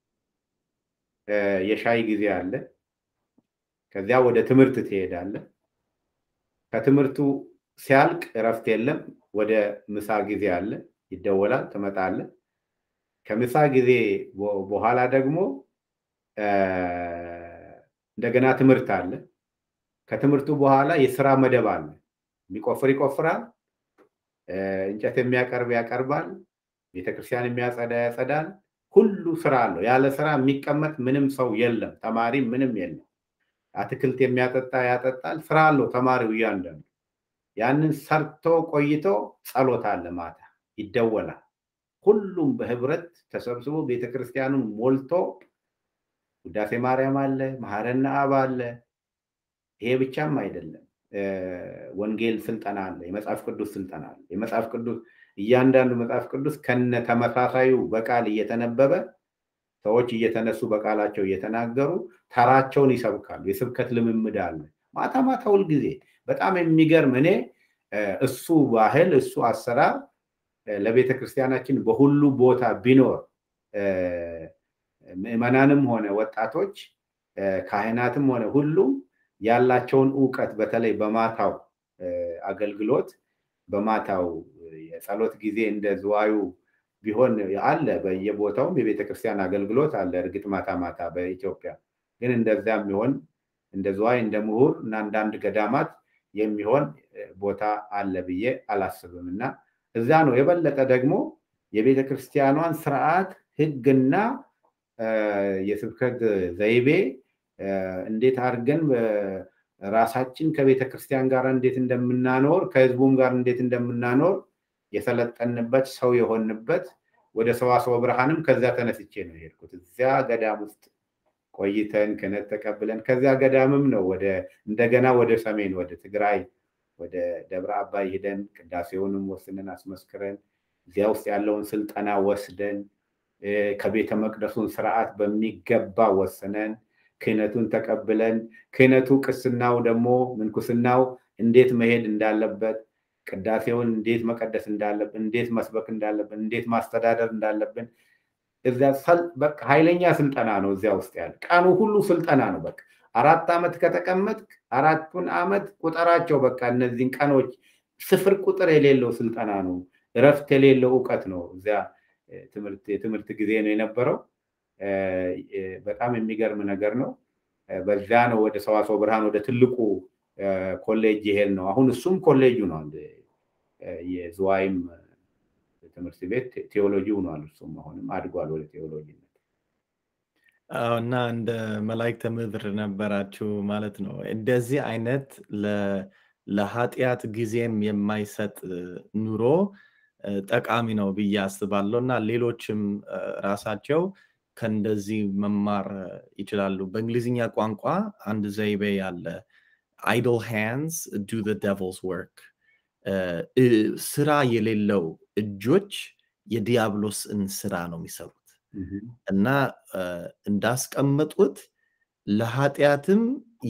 የሻይ ጊዜ አለ። ከዚያ ወደ ትምህርት ትሄዳለህ። ከትምህርቱ ሲያልቅ እረፍት የለም። ወደ ምሳ ጊዜ አለ። ይደወላል፣ ትመጣለህ። ከምሳ ጊዜ በኋላ ደግሞ እንደገና ትምህርት አለ። ከትምህርቱ በኋላ የስራ መደብ አለ። የሚቆፍር ይቆፍራል፣ እንጨት የሚያቀርብ ያቀርባል፣ ቤተክርስቲያን የሚያጸዳ ያጸዳል። ሁሉ ስራ አለው። ያለ ስራ የሚቀመጥ ምንም ሰው የለም። ተማሪ ምንም የለም። አትክልት የሚያጠጣ ያጠጣል። ስራ አለው ተማሪው እያንዳንዱ። ያንን ሰርቶ ቆይቶ ጸሎት አለ። ማታ ይደወላል። ሁሉም በህብረት ተሰብስቦ ቤተክርስቲያኑን ሞልቶ ውዳሴ ማርያም አለ፣ መሐረና አብ አለ። ይሄ ብቻም አይደለም። ወንጌል ስልጠና አለ፣ የመጽሐፍ ቅዱስ ስልጠና አለ። የመጽሐፍ ቅዱስ እያንዳንዱ መጽሐፍ ቅዱስ ከነ ተመሳሳዩ በቃል እየተነበበ ሰዎች እየተነሱ በቃላቸው እየተናገሩ ተራቸውን ይሰብካሉ። የስብከት ልምምድ አለ ማታ ማታ ሁል ጊዜ። በጣም የሚገርም እኔ እሱ ባህል እሱ አሰራር ለቤተ ክርስቲያናችን በሁሉ ቦታ ቢኖር ምዕመናንም ሆነ ወጣቶች ካህናትም ሆነ ሁሉም ያላቸውን ዕውቀት በተለይ በማታው አገልግሎት በማታው የጸሎት ጊዜ እንደ ዝዋዩ ቢሆን አለ። በየቦታው የቤተ ክርስቲያን አገልግሎት አለ። እርግጥ ማታ ማታ በኢትዮጵያ ግን እንደዛም ቢሆን እንደ ዝዋይ እንደ ምሁር እና አንዳንድ ገዳማት የሚሆን ቦታ አለ ብዬ አላስብምና እዛ ነው የበለጠ ደግሞ የቤተ ክርስቲያኗን ስርዓት ህግና የስብከት ዘይቤ እንዴት አድርገን ራሳችን ከቤተ ክርስቲያን ጋር እንዴት እንደምናኖር ከህዝቡም ጋር እንዴት እንደምናኖር የሰለጠንበት ሰው የሆንበት ወደ ሰዋስወ ብርሃንም ከዛ ተነስቼ ነው የሄድኩት። እዚያ ገዳም ውስጥ ቆይተን ክህነት ተቀብለን ከዚያ ገዳምም ነው እንደገና ወደ ሰሜን ወደ ትግራይ ወደ ደብረ አባይ ሄደን ቅዳሴውንም ወስነን አስመስክረን እዚያ ውስጥ ያለውን ስልጠና ወስደን ከቤተ መቅደሱን ስርዓት በሚገባ ወስነን ክህነቱን ተቀብለን ክህነቱ ቅስናው ደግሞ ምንኩስናው እንዴት መሄድ እንዳለበት ቅዳሴውን እንዴት መቀደስ እንዳለብን እንዴት መስበክ እንዳለብን እንዴት ማስተዳደር እንዳለብን እዚያ በቃ ኃይለኛ ስልጠና ነው። እዚያ ውስጥ ያለ ቀኑ ሁሉ ስልጠና ነው። በቃ 4 አመት ከተቀመጥክ 4ቱን አመት ቁጥራቸው በቃ እነዚህን ቀኖች ስፍር ቁጥር የሌለው ስልጠና ነው። እረፍት የሌለው ዕውቀት ነው። እዚያ የትምህርት ጊዜ ነው የነበረው። በጣም የሚገርም ነገር ነው። በዛ ነው ወደ ሰዋስወ ብርሃን ወደ ትልቁ ኮሌጅ ይሄድ ነው። አሁን እሱም ኮሌጁ ነው። የዝዋይም ትምህርት ቤት ቴዎሎጂ ሆኗል። እሱም አሁንም አድጓል ወደ ቴዎሎጂነት። እና እንደ መላእክተ ምድር ነበራችሁ ማለት ነው። እንደዚህ አይነት ለኃጢአት ጊዜም የማይሰጥ ኑሮ ጠቃሚ ነው ብዬ አስባለሁ እና ሌሎችም ራሳቸው ከእንደዚህ መማር ይችላሉ። በእንግሊዝኛ ቋንቋ አንድ ዘይቤ ያለ idle hands do the devil's work። ስራ የሌለው እጆች የዲያብሎስን ስራ ነው የሚሰሩት እና እንዳስቀመጡት ለኃጢአትም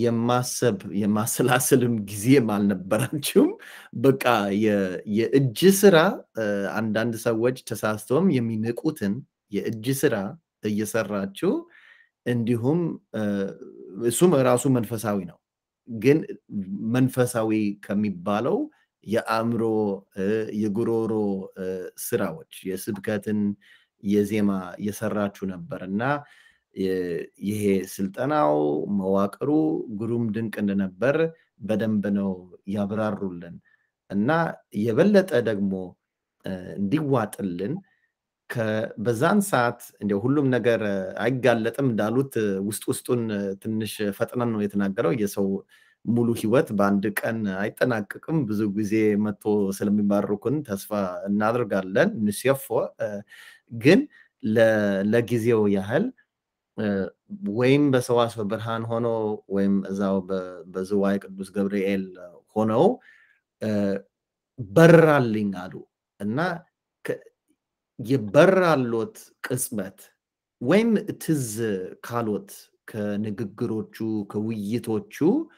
የማሰላሰልም ጊዜም አልነበራችሁም። በቃ የእጅ ስራ አንዳንድ ሰዎች ተሳስተውም የሚንቁትን የእጅ ስራ እየሰራችሁ እንዲሁም እሱም ራሱ መንፈሳዊ ነው። ግን መንፈሳዊ ከሚባለው የአእምሮ የጉሮሮ ስራዎች የስብከትን የዜማ የሰራችሁ ነበርና ይሄ ስልጠናው መዋቅሩ ግሩም ድንቅ እንደነበር በደንብ ነው ያብራሩልን እና የበለጠ ደግሞ እንዲዋጥልን በዛን ሰዓት እንደው ሁሉም ነገር አይጋለጥም እንዳሉት ውስጡን ትንሽ ፈጥነን ነው የተናገረው። የሰው ሙሉ ህይወት በአንድ ቀን አይጠናቀቅም። ብዙ ጊዜ መጥቶ ስለሚባርኩን ተስፋ እናደርጋለን ንስየፎ ግን ለጊዜው ያህል ወይም በሰዋስወ ብርሃን ሆኖ ወይም እዛው በዝዋይ ቅዱስ ገብርኤል ሆነው በራልኝ አሉ እና የበራሎት ቅጽበት ወይም ትዝ ካሎት ከንግግሮቹ ከውይይቶቹ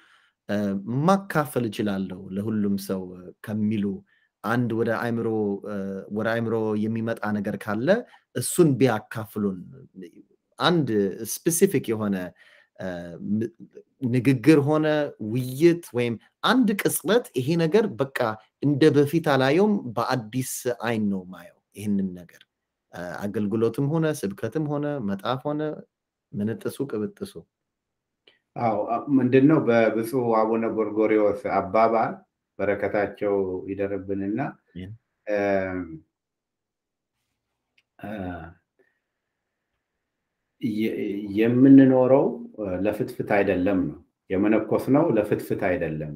ማካፈል እችላለሁ ለሁሉም ሰው ከሚሉ አንድ ወደ አይምሮ የሚመጣ ነገር ካለ እሱን ቢያካፍሉን አንድ ስፔሲፊክ የሆነ ንግግር ሆነ ውይይት ወይም አንድ ቅጽበት ይሄ ነገር በቃ እንደ በፊት አላየውም በአዲስ አይን ነው ማየው ይሄንን ነገር አገልግሎትም ሆነ ስብከትም ሆነ መጣፍ ሆነ ምንጥሱ ቅብጥሱ አዎ ምንድነው በብፁዕ አቡነ ጎርጎርዮስ አባባል በረከታቸው ይደርብንና የምንኖረው ለፍትፍት አይደለም ነው የመነኮስ ነው ለፍትፍት አይደለም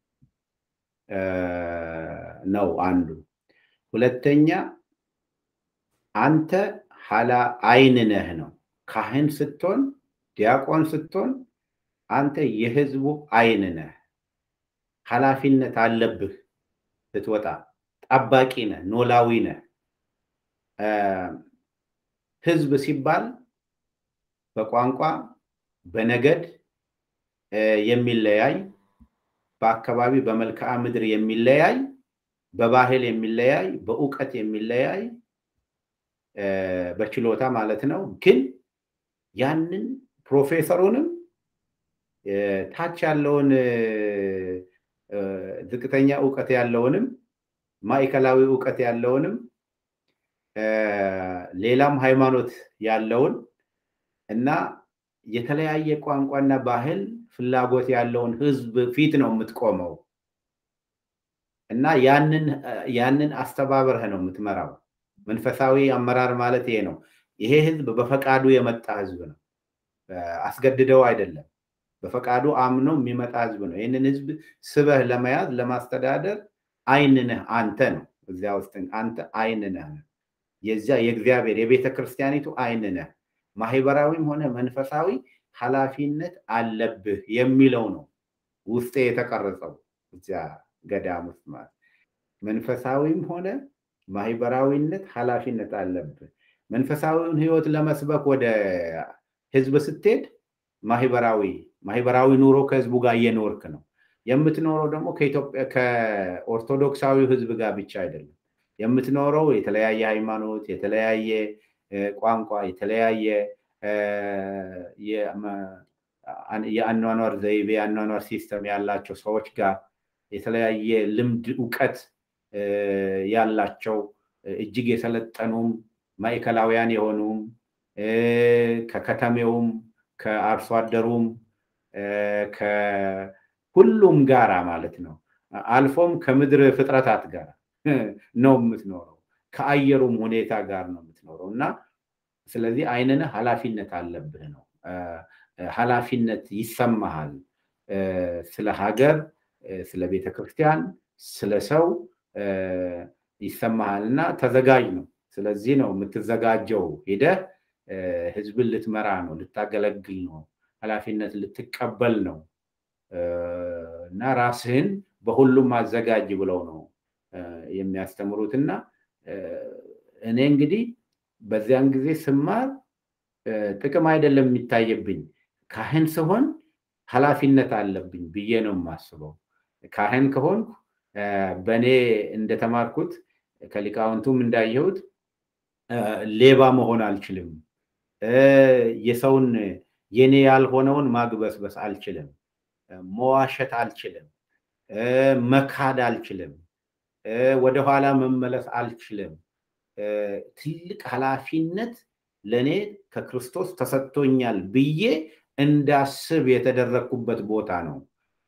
ነው አንዱ ሁለተኛ አንተ ሐላ አይን ነህ ነው ካህን ስትሆን ዲያቆን ስትሆን አንተ የህዝቡ አይን ነህ ሐላፊነት አለብህ ስትወጣ ጠባቂ ነህ ኖላዊ ነህ ህዝብ ሲባል በቋንቋ በነገድ የሚለያይ በአካባቢ በመልክዓ ምድር የሚለያይ በባህል የሚለያይ በእውቀት የሚለያይ በችሎታ ማለት ነው ግን ያንን ፕሮፌሰሩንም ታች ያለውን ዝቅተኛ ዕውቀት ያለውንም ማዕከላዊ ዕውቀት ያለውንም ሌላም ሃይማኖት ያለውን እና የተለያየ ቋንቋና ባህል ፍላጎት ያለውን ህዝብ ፊት ነው የምትቆመው እና ያንን አስተባብረህ ነው የምትመራው መንፈሳዊ አመራር ማለት ይሄ ነው ይሄ ህዝብ በፈቃዱ የመጣ ህዝብ ነው አስገድደው አይደለም በፈቃዱ አምኖ የሚመጣ ህዝብ ነው ይሄንን ህዝብ ስበህ ለመያዝ ለማስተዳደር አይን ነህ አንተ ነው እዚያ ውስጥ አንተ አይን ነህ የእግዚአብሔር የቤተ ክርስቲያኒቱ አይን ነህ ማህበራዊም ሆነ መንፈሳዊ ሐላፊነት አለብህ የሚለው ነው ውስጤ የተቀረጸው እዚያ ገዳም ውስጥ ማለት መንፈሳዊም ሆነ ማህበራዊነት ሐላፊነት አለብህ መንፈሳዊውን ህይወት ለመስበክ ወደ ህዝብ ስትሄድ ማህበራዊ ኑሮ ከህዝቡ ጋር እየኖርክ ነው የምትኖረው ደግሞ ከኢትዮጵያ ከኦርቶዶክሳዊ ህዝብ ጋር ብቻ አይደለም የምትኖረው የተለያየ ሃይማኖት የተለያየ ቋንቋ የተለያየ የአኗኗር ዘይቤ የአኗኗር ሲስተም ያላቸው ሰዎች ጋር የተለያየ ልምድ ዕውቀት ያላቸው እጅግ የሰለጠኑም ማዕከላውያን የሆኑም ከከተሜውም ከአርሶ አደሩም ከሁሉም ጋራ ማለት ነው አልፎም ከምድር ፍጥረታት ጋር ነው የምትኖረው ከአየሩም ሁኔታ ጋር ነው የምትኖረው እና ስለዚህ አይነነ ሐላፊነት አለብህ ነው ሐላፊነት ይሰማሃል ስለ ሀገር ስለ ቤተ ክርስቲያን ስለ ሰው ይሰማሃልና ተዘጋጅ ነው ስለዚህ ነው የምትዘጋጀው ሄደህ ህዝብን ልትመራ ነው ልታገለግል ነው ሐላፊነት ልትቀበል ነው እና ራስህን በሁሉም አዘጋጅ ብለው ነው የሚያስተምሩትና እኔ እንግዲህ በዚያን ጊዜ ስማር ጥቅም አይደለም የሚታየብኝ ካህን ሲሆን ሐላፊነት አለብኝ ብዬ ነው የማስበው ካህን ከሆንኩ በኔ እንደተማርኩት ከሊቃውንቱም እንዳየሁት ሌባ መሆን አልችልም የሰውን የኔ ያልሆነውን ማግበስበስ አልችልም መዋሸት አልችልም መካድ አልችልም ወደ ኋላ መመለስ አልችልም ትልቅ ሐላፊነት ለኔ ከክርስቶስ ተሰጥቶኛል ብዬ እንዳስብ የተደረኩበት ቦታ ነው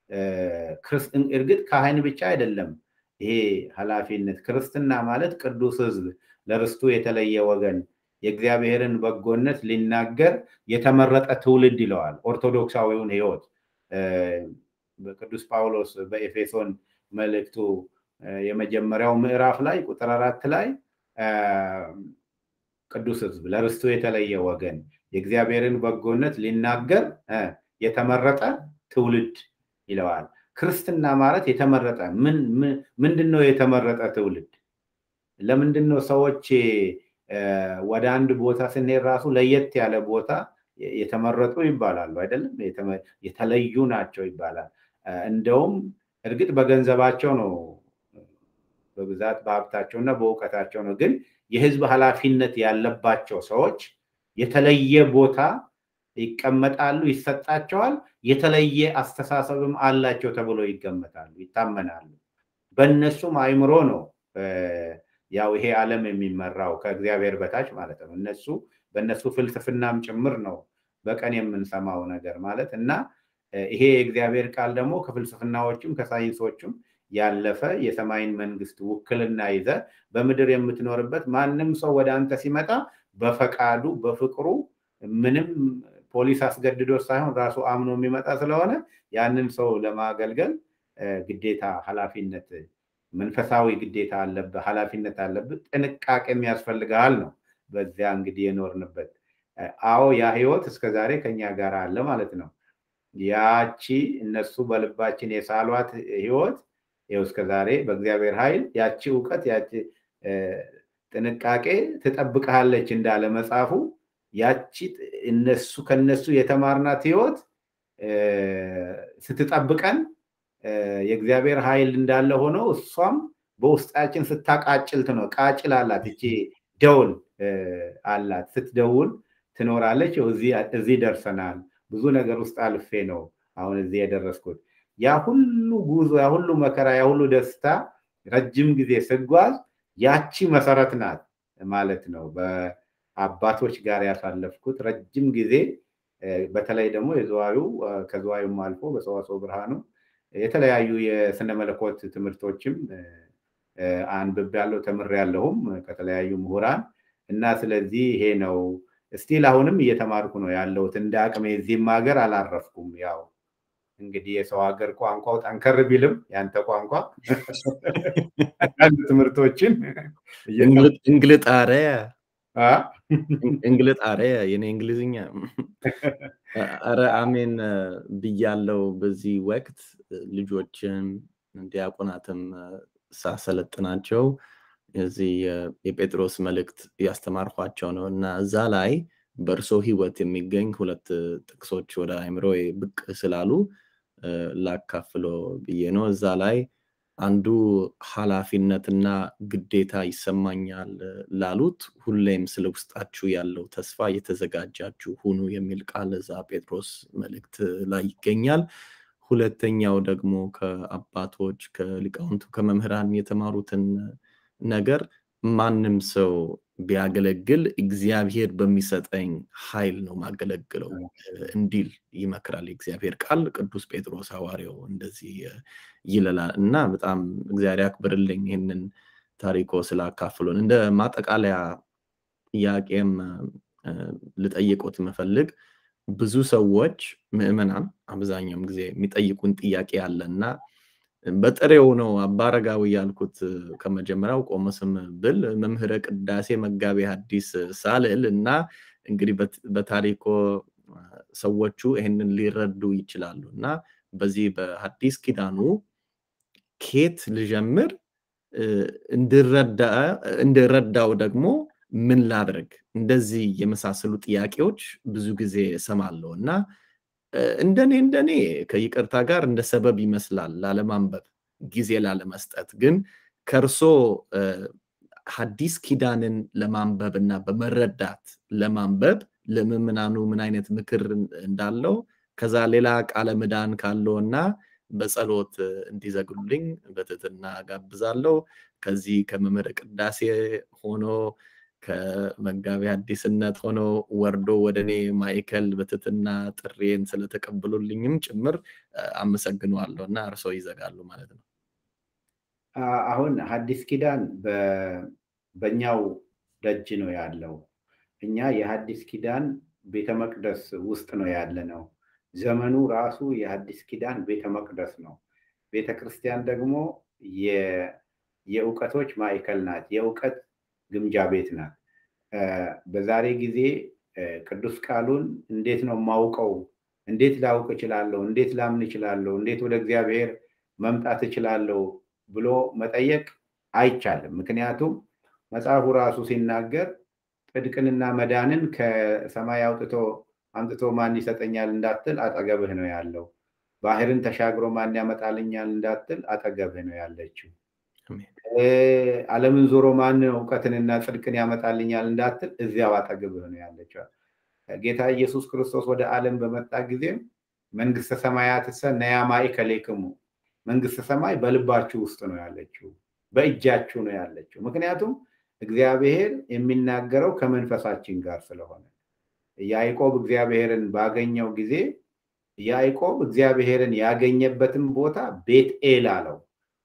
እርግጥ ካህን ብቻ አይደለም ይሄ ሐላፊነት ክርስትና ማለት ቅዱስ ህዝብ ለርስቱ የተለየ ወገን የእግዚአብሔርን በጎነት ሊናገር የተመረጠ ትውልድ ይለዋል ኦርቶዶክሳዊውን ህይወት በቅዱስ ጳውሎስ በኤፌሶን መልእክቱ የመጀመሪያው ምዕራፍ ላይ ቁጥር 4 ላይ ቅዱስ ህዝብ ለርስቱ የተለየ ወገን የእግዚአብሔርን በጎነት ሊናገር የተመረጠ ትውልድ ይለዋል ክርስትና ማለት የተመረጠ ምንድነው የተመረጠ ትውልድ ለምንድነው ሰዎች ወደ አንድ ቦታ ስንሄድ ራሱ ለየት ያለ ቦታ የተመረጡ ይባላሉ አይደለም የተለዩ ናቸው ይባላል እንደውም እርግጥ በገንዘባቸው ነው በብዛት በሀብታቸውና በእውቀታቸው ነው ግን የህዝብ ኃላፊነት ያለባቸው ሰዎች የተለየ ቦታ ይቀመጣሉ ይሰጣቸዋል የተለየ አስተሳሰብም አላቸው ተብሎ ይገመታሉ ይታመናሉ በእነሱም አይምሮ ነው ያው ይሄ ዓለም የሚመራው ከእግዚአብሔር በታች ማለት ነው በእነሱ ፍልስፍናም ጭምር ነው በቀን የምንሰማው ነገር ማለት እና ይሄ የእግዚአብሔር ቃል ደግሞ ከፍልስፍናዎችም ከሳይንሶችም ያለፈ የሰማይን መንግስት ውክልና ይዘ በምድር የምትኖርበት ማንም ሰው ወደ አንተ ሲመጣ በፈቃዱ በፍቅሩ ምንም ፖሊስ አስገድዶ ሳይሆን ራሱ አምኖ የሚመጣ ስለሆነ ያንን ሰው ለማገልገል ግዴታ ኃላፊነት መንፈሳዊ ግዴታ አለበት ኃላፊነት አለበት ጥንቃቄ የሚያስፈልጋል ነው በዚያ እንግዲህ የኖርንበት አዎ ያ ህይወት እስከዛሬ ከኛ ጋር አለ ማለት ነው ያቺ እነሱ በልባችን የሳሏት ህይወት ይኸው እስከዛሬ በእግዚአብሔር ኃይል ያቺ ዕውቀት ያቺ ጥንቃቄ ትጠብቅሃለች እንዳለ መጽሐፉ ያቺ ከነሱ የተማርናት ህይወት ስትጠብቀን የእግዚአብሔር ኃይል እንዳለ ሆኖ እሷም በውስጣችን ስታቃጭልት ነው ቃጭል አላት እቺ ደውል አላት ስትደውል ትኖራለች እዚህ ደርሰናል ብዙ ነገር ውስጥ አልፌ ነው አሁን እዚህ የደረስኩት ያ ሁሉ ጉዞ ያ ሁሉ መከራ ያ ሁሉ ደስታ ረጅም ጊዜ ስጓዝ ያቺ መሰረት ናት ማለት ነው በአባቶች ጋር ያሳለፍኩት ረጅም ጊዜ በተለይ ደግሞ ከዘዋዩም አልፎ በሰዋስወ ብርሃኑ የተለያዩ የስነ መለኮት ትምህርቶችም አንብቤያለሁ ተምሬያለሁም ከተለያዩ ምሁራን እና ስለዚህ ይሄ ነው ስቲል አሁንም እየተማርኩ ነው ያለሁት እንደ አቅሜ እዚህም ሀገር አላረፍኩም ያው እንግዲህ የሰው ሀገር ቋንቋው ጠንከር ቢልም ያንተ ቋንቋ አንድ ትምህርቶችን እንግልጣሬ የኔ እንግሊዝኛ አረ አሜን ብያለው በዚህ ወቅት ልጆችን ዲያቆናትም ሳሰለጥናቸው እዚህ የጴጥሮስ መልእክት ያስተማርኳቸው ነው እና እዛ ላይ በርሶ ህይወት የሚገኝ ሁለት ጥቅሶች ወደ አይምሮዬ ብቅ ስላሉ ላካፍሎ ብዬ ነው እዛ ላይ አንዱ ኃላፊነትና ግዴታ ይሰማኛል ላሉት ሁሌም ስለውስጣችሁ ያለው ተስፋ የተዘጋጃችሁ ሁኑ የሚል ቃል እዛ ጴጥሮስ መልእክት ላይ ይገኛል ሁለተኛው ደግሞ ከአባቶች ከሊቃውንቱ ከመምህራን የተማሩትን ነገር ማንም ሰው ቢያገለግል እግዚአብሔር በሚሰጠኝ ኃይል ነው ማገለግለው እንዲል ይመክራል እግዚአብሔር ቃል ቅዱስ ጴጥሮስ ሐዋርያው እንደዚህ ይላል እና በጣም እግዚአብሔር ያክብርልኝ ይሄንን ታሪኮ ስላካፍሉን እንደ ማጠቃለያ ያቄም ልጠይቆት መፈልግ ብዙ ሰዎች ምእመናን አብዛኛው ጊዜ የሚጠይቁን ጥያቄ አለና በጥሬው ነው አባረጋዊ ያልኩት ከመጀመሪያው ቆመስም ብል መምህረ ቅዳሴ መጋቤ ሐዲስ ሳልል እና እንግዲህ በታሪኮ ሰዎቹ ይሄንን ሊረዱ ይችላሉና በዚህ በሐዲስ ኪዳኑ ኬት ልጀምር እንድረዳው ደግሞ ምን ላድርግ እንደዚህ የመሳሰሉ ጥያቄዎች ብዙ ጊዜ ሰማለውና እንደኔ ከይቅርታ ጋር እንደ ሰበብ ይመስላል ላለማንበብ ጊዜ ላለመስጠት ግን ከርሶ ሐዲስ ኪዳንን ለማንበብና በመረዳት ለማንበብ ለምእመናኑ ምን አይነት ምክር እንዳለው ከዛ ሌላ ቃለ ምዳን ካለውና በጸሎት እንዲዘግሉልኝ በትህትና ጋብዛለሁ ከዚህ ከመምህረ ቅዳሴ ሆኖ ከመጋቤ ሐዲስነት ሆኖ ወርዶ ወደኔ ማይከል በትህትና ጥሬን ስለተቀበሉልኝም ጭምር አመሰግናለሁና እርሶ ይዘጋሉ ማለት ነው አሁን ሐዲስ ኪዳን በእኛው ደጅ ነው ያለው እኛ የሐዲስ ኪዳን ቤተ መቅደስ ውስጥ ነው ያለነው ዘመኑ ራሱ የሐዲስ ኪዳን ቤተ መቅደስ ነው ቤተክርስቲያን ደግሞ የዕውቀቶች ማዕከል ናት የዕውቀት ግምጃ ቤት ናት በዛሬ ጊዜ ቅዱስ ቃሉን እንዴት ነው ማውቀው እንዴት ላውቅ እችላለሁ እንዴት ላምን እችላለሁ እንዴት ወደ እግዚአብሔር መምጣት እችላለሁ ብሎ መጠየቅ አይቻልም ምክንያቱም መጽሐፉ ራሱ ሲናገር ጽድቅንና መዳንን ከሰማይ አምጥቶ ማን ይሰጠኛል እንዳትል አጠገብህ ነው ያለው። ባህርን ተሻግሮ ማን ያመጣልኛል እንዳትል አጠገብህ ነው ያለችው። ዓለምን ዞሮ ማን እውቀትንና ጽድቅን ያመጣልኛል እንዳትል እዚያው አጠገብህ ነው ያለችው። ጌታ ኢየሱስ ክርስቶስ ወደ ዓለም በመጣ ጊዜ መንግስተ ሰማያትሰ ነያ ማእከሌክሙ፣ መንግስተ ሰማይ በልባችሁ ውስጥ ነው ያለችው፣ በእጃችሁ ነው ያለችው። ምክንያቱም እግዚአብሔር የሚናገረው ከመንፈሳችን ጋር ስለሆነ ያዕቆብ እግዚአብሔርን ባገኘው ጊዜ ያዕቆብ እግዚአብሔርን ያገኘበትን ቦታ ቤትኤል አለው።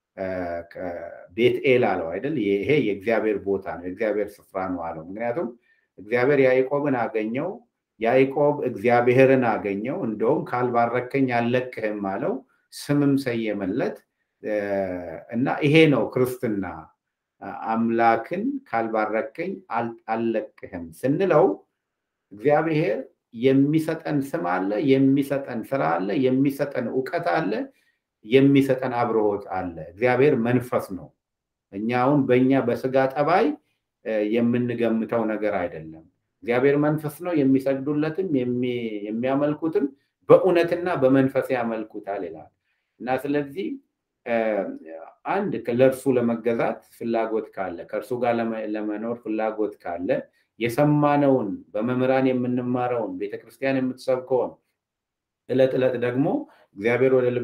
ቤትኤል አለው አይደል? ይሄ የእግዚአብሔር ቦታ ነው፣ የእግዚአብሔር ስፍራ ነው አለው። ምክንያቱም እግዚአብሔር ያዕቆብን አገኘው፣ ያዕቆብ እግዚአብሔርን አገኘው። እንደውም ካልባረከኝ አልለቅህም አለው፣ ስምም ሰየመለት። እና ይሄ ነው ክርስትና። አምላክን ካልባረከኝ አልለቅህም ስንለው እግዚአብሔር የሚሰጠን ስም አለ፣ የሚሰጠን ስራ አለ፣ የሚሰጠን ዕውቀት አለ፣ የሚሰጠን አብሮት አለ። እግዚአብሔር መንፈስ ነው። እኛውን በእኛ በስጋ ጠባይ የምንገምተው ነገር አይደለም። እግዚአብሔር መንፈስ ነው፣ የሚሰግዱለትም የሚያመልኩትም በእውነትና በመንፈስ ያመልኩታል ይላል። እና ስለዚህ አንድ ለእርሱ ለመገዛት ፍላጎት ካለ፣ ከእርሱ ጋር ለመኖር ፍላጎት ካለ የሰማነውን በመምህራን የምንማረውን ቤተክርስቲያን የምትሰብከውን ዕለት ዕለት ደግሞ እግዚአብሔር ወደ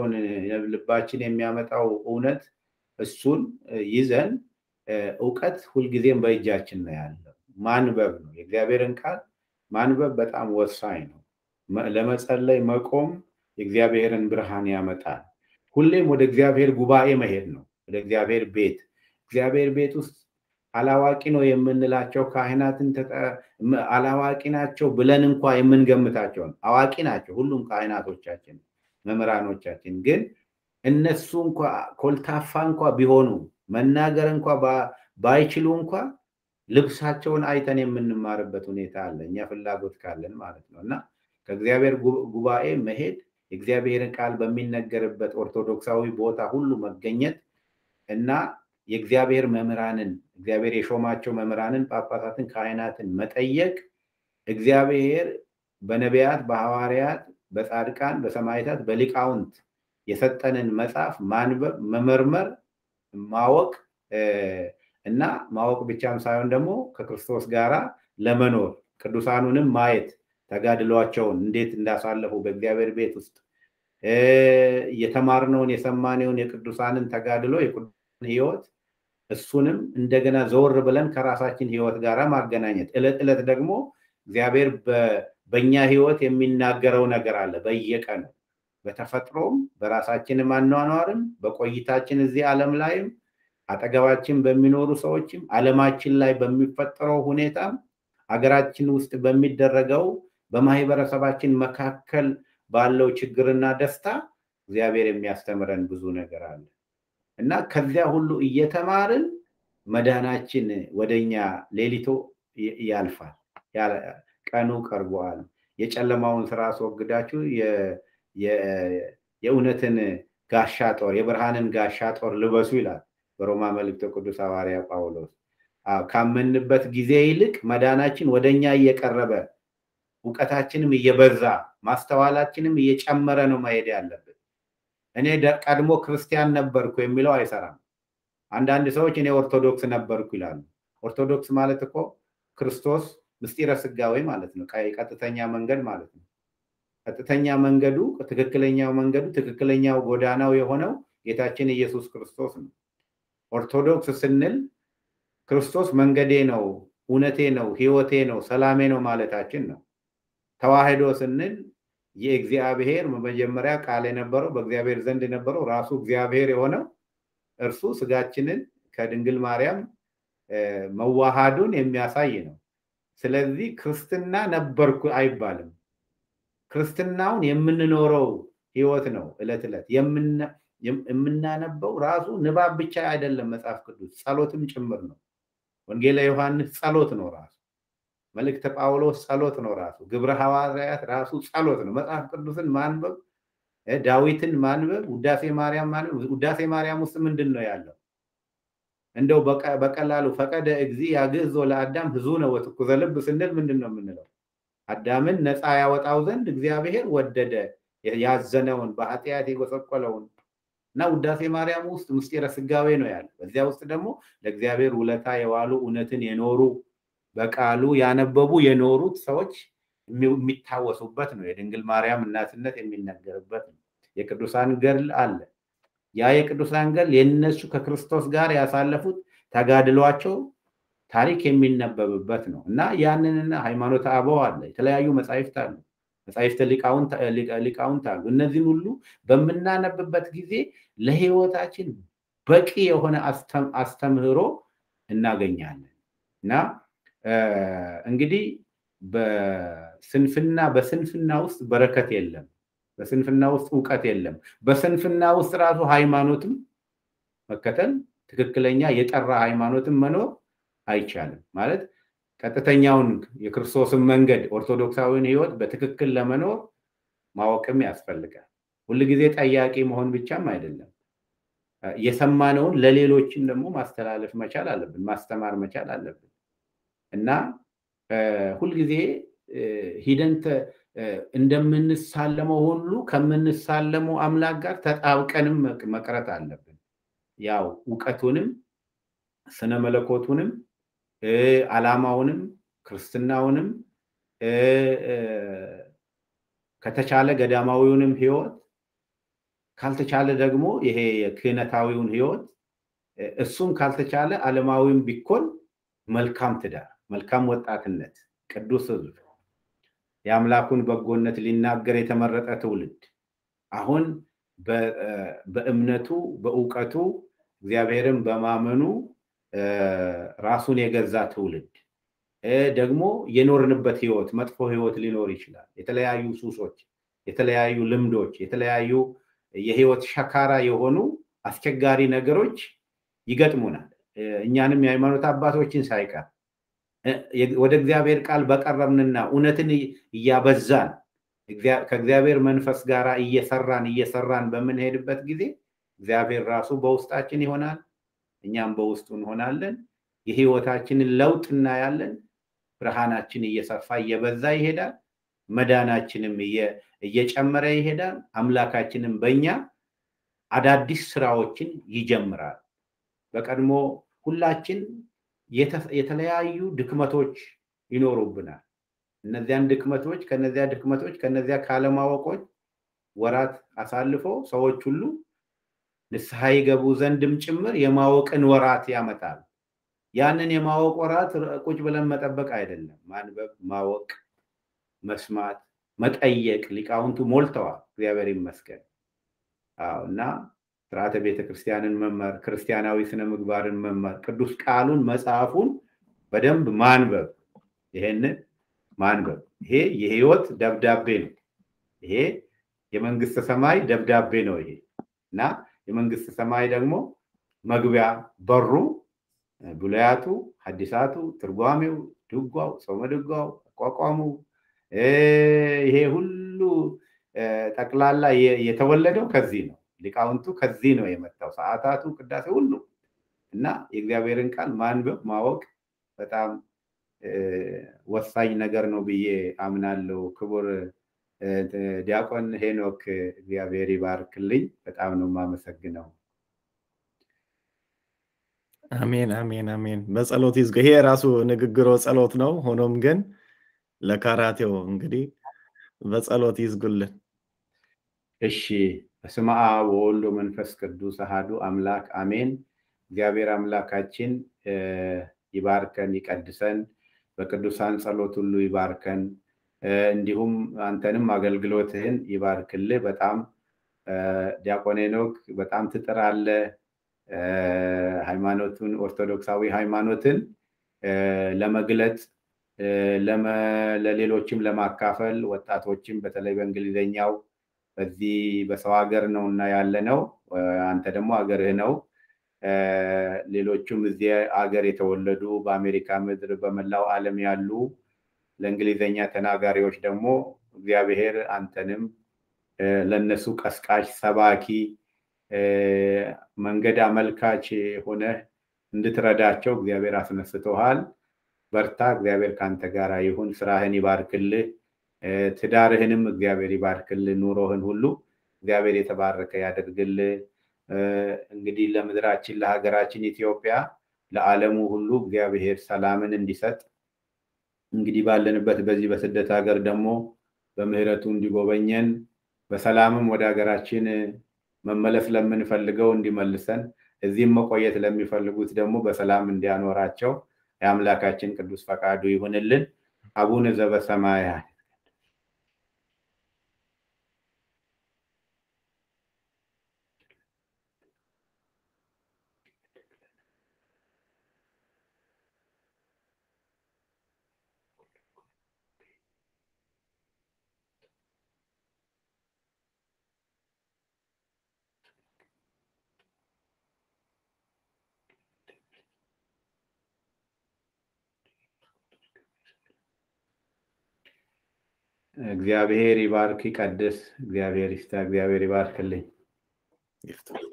ልባችን የሚያመጣው እውነት እሱን ይዘን ዕውቀት ሁልጊዜም በእጃችን ነው ያለው። ማንበብ ነው፣ የእግዚአብሔርን ቃል ማንበብ በጣም ወሳኝ ነው። ለመጸለይ መቆም የእግዚአብሔርን ብርሃን ያመጣል። ሁሌም ወደ እግዚአብሔር ጉባኤ መሄድ ነው፣ ወደ እግዚአብሔር ቤት። እግዚአብሔር ቤት ውስጥ አላዋቂ ነው የምንላቸው ካህናትን አላዋቂ ናቸው ብለን እንኳ የምንገምታቸውን አዋቂ ናቸው ሁሉም ካህናቶቻችን መምህራኖቻችን። ግን እነሱ እንኳ ኮልታፋ እንኳ ቢሆኑ መናገር እንኳ ባይችሉ እንኳ ልብሳቸውን አይተን የምንማርበት ሁኔታ አለ፣ እኛ ፍላጎት ካለን ማለት ነው። እና ከእግዚአብሔር ጉባኤ መሄድ፣ የእግዚአብሔርን ቃል በሚነገርበት ኦርቶዶክሳዊ ቦታ ሁሉ መገኘት እና የእግዚአብሔር መምህራንን እግዚአብሔር የሾማቸው መምህራንን፣ ጳጳሳትን፣ ካህናትን መጠየቅ፣ እግዚአብሔር በነቢያት፣ በሐዋርያት፣ በጻድቃን፣ በሰማዕታት፣ በሊቃውንት የሰጠንን መጽሐፍ ማንበብ፣ መመርመር፣ ማወቅ እና ማወቅ ብቻም ሳይሆን ደግሞ ከክርስቶስ ጋራ ለመኖር ቅዱሳኑንም ማየት፣ ተጋድሏቸውን እንዴት እንዳሳለፉ በእግዚአብሔር ቤት ውስጥ የተማርነውን የሰማነውን የቅዱሳንን ተጋድሎ የቅዱሳን ሕይወት እሱንም እንደገና ዘወር ብለን ከራሳችን ሕይወት ጋራ ማገናኘት። ዕለት ዕለት ደግሞ እግዚአብሔር በእኛ ሕይወት የሚናገረው ነገር አለ በየቀኑ በተፈጥሮም በራሳችንም አኗኗርም በቆይታችን እዚህ ዓለም ላይም አጠገባችን በሚኖሩ ሰዎችም ዓለማችን ላይ በሚፈጠረው ሁኔታም አገራችን ውስጥ በሚደረገው በማህበረሰባችን መካከል ባለው ችግርና ደስታ እግዚአብሔር የሚያስተምረን ብዙ ነገር አለ እና ከዚያ ሁሉ እየተማርን መዳናችን ወደኛ ሌሊቶ ያልፋል። ቀኑ ቀርቧል። የጨለማውን ስራ አስወግዳችሁ የእውነትን ጋሻ ጦር የብርሃንን ጋሻ ጦር ልበሱ ይላል በሮማ መልእክት ቅዱስ ሐዋርያ ጳውሎስ። ካመንበት ጊዜ ይልቅ መዳናችን ወደኛ እየቀረበ ዕውቀታችንም እየበዛ ማስተዋላችንም እየጨመረ ነው መሄድ ያለበት። እኔ ቀድሞ ክርስቲያን ነበርኩ የሚለው አይሰራም። አንዳንድ ሰዎች እኔ ኦርቶዶክስ ነበርኩ ይላሉ። ኦርቶዶክስ ማለት እኮ ክርስቶስ ምስጢረ ሥጋዌ ማለት ነው፣ ቀጥተኛ መንገድ ማለት ነው። ቀጥተኛ መንገዱ ትክክለኛው ጎዳናው የሆነው ጌታችን ኢየሱስ ክርስቶስ ነው። ኦርቶዶክስ ስንል ክርስቶስ መንገዴ ነው፣ እውነቴ ነው፣ ሕይወቴ ነው፣ ሰላሜ ነው ማለታችን ነው። ተዋህዶ ስንል የእግዚአብሔር መጀመሪያ ቃል የነበረው በእግዚአብሔር ዘንድ የነበረው ራሱ እግዚአብሔር የሆነው እርሱ ስጋችንን ከድንግል ማርያም መዋሃዱን የሚያሳይ ነው። ስለዚህ ክርስትና ነበርኩ አይባልም። ክርስትናውን የምንኖረው ሕይወት ነው። ዕለት ዕለት የምናነበው ራሱ ንባብ ብቻ አይደለም፣ መጽሐፍ ቅዱስ ጸሎትም ጭምር ነው። ወንጌለ ዮሐንስ ጸሎት ነው ራሱ። መልእክተ ጳውሎስ ጸሎት ነው ራሱ። ግብረ ሐዋርያት ራሱ ጸሎት ነው። መጽሐፍ ቅዱስን ማንበብ፣ ዳዊትን ማንበብ፣ ውዳሴ ማርያም ማንበብ። ውዳሴ ማርያም ውስጥ ምንድን ነው ያለው? እንደው በቀላሉ ፈቀደ እግዚ ያግዞ ለአዳም ህዙነ ወትኩዘ ልብ ስንል ምንድነው የምንለው? አዳምን ነፃ ያወጣው ዘንድ እግዚአብሔር ወደደ ያዘነውን በኃጢአት የጎሰቆለውን እና ውዳሴ ማርያም ውስጥ ምስጢረ ስጋዌ ነው ያለው። በዚያ ውስጥ ደግሞ ለእግዚአብሔር ውለታ የዋሉ እውነትን የኖሩ በቃሉ ያነበቡ የኖሩት ሰዎች የሚታወሱበት ነው። የድንግል ማርያም እናትነት የሚነገርበት ነው። የቅዱሳን ገድል አለ። ያ የቅዱሳን ገድል የነሱ ከክርስቶስ ጋር ያሳለፉት ተጋድሏቸው ታሪክ የሚነበብበት ነው እና ያንንና ሃይማኖተ አበው አለ። የተለያዩ መጻሕፍት አሉ። መጻሕፍተ ሊቃውንት አሉ። እነዚህን ሁሉ በምናነብበት ጊዜ ለህይወታችን በቂ የሆነ አስተምህሮ እናገኛለን እና እንግዲህ በስንፍና ውስጥ በረከት የለም። በስንፍና ውስጥ ዕውቀት የለም። በስንፍና ውስጥ ራሱ ሃይማኖትም መከተል ትክክለኛ የጠራ ሃይማኖትም መኖር አይቻልም። ማለት ቀጥተኛውን የክርስቶስን መንገድ ኦርቶዶክሳዊን ህይወት በትክክል ለመኖር ማወቅም ያስፈልጋል። ሁሉ ጊዜ ጠያቂ መሆን ብቻም አይደለም። የሰማነውን ለሌሎችም ደግሞ ማስተላለፍ መቻል አለብን፣ ማስተማር መቻል አለብን እና ሁሉ ጊዜ ሂደን እንደምንሳለመው ሁሉ ከምንሳለመው አምላክ ጋር ተጣብቀንም መቅረት አለብን። ያው ዕውቀቱንም ስነ መለኮቱንም ዓላማውንም ክርስትናውንም ከተቻለ ገዳማዊውንም ህይወት ካልተቻለ ደግሞ ይሄ የክህነታዊውን ህይወት እሱም ካልተቻለ ዓለማዊም ቢኮን መልካም ትዳር፣ መልካም ወጣትነት፣ ቅዱስ ህዝብ፣ የአምላኩን በጎነት ሊናገር የተመረጠ ትውልድ አሁን በእምነቱ በዕውቀቱ እግዚአብሔርን በማመኑ ራሱን የገዛ ትውልድ ደግሞ የኖርንበት ህይወት መጥፎ ህይወት ሊኖር ይችላል። የተለያዩ ሱሶች፣ የተለያዩ ልምዶች፣ የተለያዩ የህይወት ሸካራ የሆኑ አስቸጋሪ ነገሮች ይገጥሙናል። እኛንም የሃይማኖት አባቶችን ሳይቀር ወደ እግዚአብሔር ቃል በቀረብንና እውነትን እያበዛን ከእግዚአብሔር መንፈስ ጋር እየሰራን በምንሄድበት ጊዜ እግዚአብሔር ራሱ በውስጣችን ይሆናል፣ እኛም በውስጡ እንሆናለን። የህይወታችንን ለውጥ እናያለን። ብርሃናችን እየሰፋ እየበዛ ይሄዳል። መዳናችንም እየጨመረ ይሄዳል። አምላካችንም በእኛ አዳዲስ ስራዎችን ይጀምራል። በቀድሞ ሁላችን የተለያዩ ድክመቶች ይኖሩብናል። እነዚያን ድክመቶች ከነዚያ ካለማወቆች ወራት አሳልፎ ሰዎች ሁሉ ንስሐ ይገቡ ዘንድም ጭምር የማወቅን ወራት ያመጣል። ያንን የማወቅ ወራት ቁጭ ብለን መጠበቅ አይደለም። ማንበብ፣ ማወቅ፣ መስማት፣ መጠየቅ ሊቃውንቱ ሞልተዋል። እግዚአብሔር ይመስገን። እና ስርዓተ ቤተክርስቲያንን መማር፣ ክርስቲያናዊ ስነ ምግባርን መማር፣ ቅዱስ ቃሉን መጽሐፉን በደንብ ማንበብ፣ ይሄንን ማንበብ ይሄ የህይወት ደብዳቤ ነው። ይሄ የመንግስተ ሰማይ ደብዳቤ ነው ይሄ እና የመንግስተ ሰማይ ደግሞ መግቢያ በሩ ብሉያቱ፣ ሐዲሳቱ፣ ትርጓሜው፣ ድጓው፣ ጾመ ድጓው፣ አቋቋሙ ይሄ ሁሉ ጠቅላላ የተወለደው ከዚህ ነው። ሊቃውንቱ ከዚህ ነው የመጣው። ሰዓታቱ፣ ቅዳሴ ሁሉ እና የእግዚአብሔርን ቃል ማንበብ ማወቅ በጣም ወሳኝ ነገር ነው ብዬ አምናለሁ። ክቡር ዲያቆን ሄኖክ እግዚአብሔር ይባርክልኝ። በጣም ነው የማመሰግነው። አሜን አሜን አሜን። በጸሎት ይዝጋ። ይሄ ራሱ ንግግሮ ጸሎት ነው። ሆኖም ግን ለካራቴው እንግዲህ በጸሎት ይዝጉልን። እሺ። በስመ አብ ወወልድ ወመንፈስ ቅዱስ አሐዱ አምላክ አሜን። እግዚአብሔር አምላካችን ይባርከን ይቀድሰን፣ በቅዱሳን ጸሎት ሁሉ ይባርከን። እንዲሁም አንተንም አገልግሎትህን ይባርክልህ። በጣም ዲያቆን ሄኖክ በጣም ትጥራለህ። ሃይማኖቱን ኦርቶዶክሳዊ ሃይማኖትን ለመግለጽ ለሌሎችም ለማካፈል ወጣቶችም በተለይ በእንግሊዘኛው በዚህ በሰው ሀገር ነውና ያለነው፣ አንተ ደግሞ ሀገርህ ነው። ሌሎችም እዚህ ሀገር የተወለዱ በአሜሪካ ምድር በመላው ዓለም ያሉ ለእንግሊዘኛ ተናጋሪዎች ደግሞ እግዚአብሔር አንተንም ለነሱ ቀስቃሽ፣ ሰባኪ፣ መንገድ አመልካች ሆነ እንድትረዳቸው እግዚአብሔር አስነስተዋል በርታ እግዚአብሔር ካንተ ጋር ይሁን ስራህን ይባርክልህ ትዳርህንም እግዚአብሔር ይባርክልህ ኑሮህን ሁሉ እግዚአብሔር የተባረከ ያድርግልህ እንግዲህ ለምድራችን ለሀገራችን ኢትዮጵያ ለዓለሙ ሁሉ እግዚአብሔር ሰላምን እንዲሰጥ እንግዲህ ባለንበት በዚህ በስደት ሀገር ደግሞ በምህረቱ እንዲጎበኘን በሰላምም ወደ ሀገራችን መመለስ ለምንፈልገው እንዲመልሰን እዚህም መቆየት ለሚፈልጉት ደግሞ በሰላም እንዲያኖራቸው የአምላካችን ቅዱስ ፈቃዱ ይሁንልን አቡነ ዘበሰማያት እግዚአብሔር ይባርክ ይቀድስ እግዚአብሔር ይስታ እግዚአብሔር ይባርክልኝ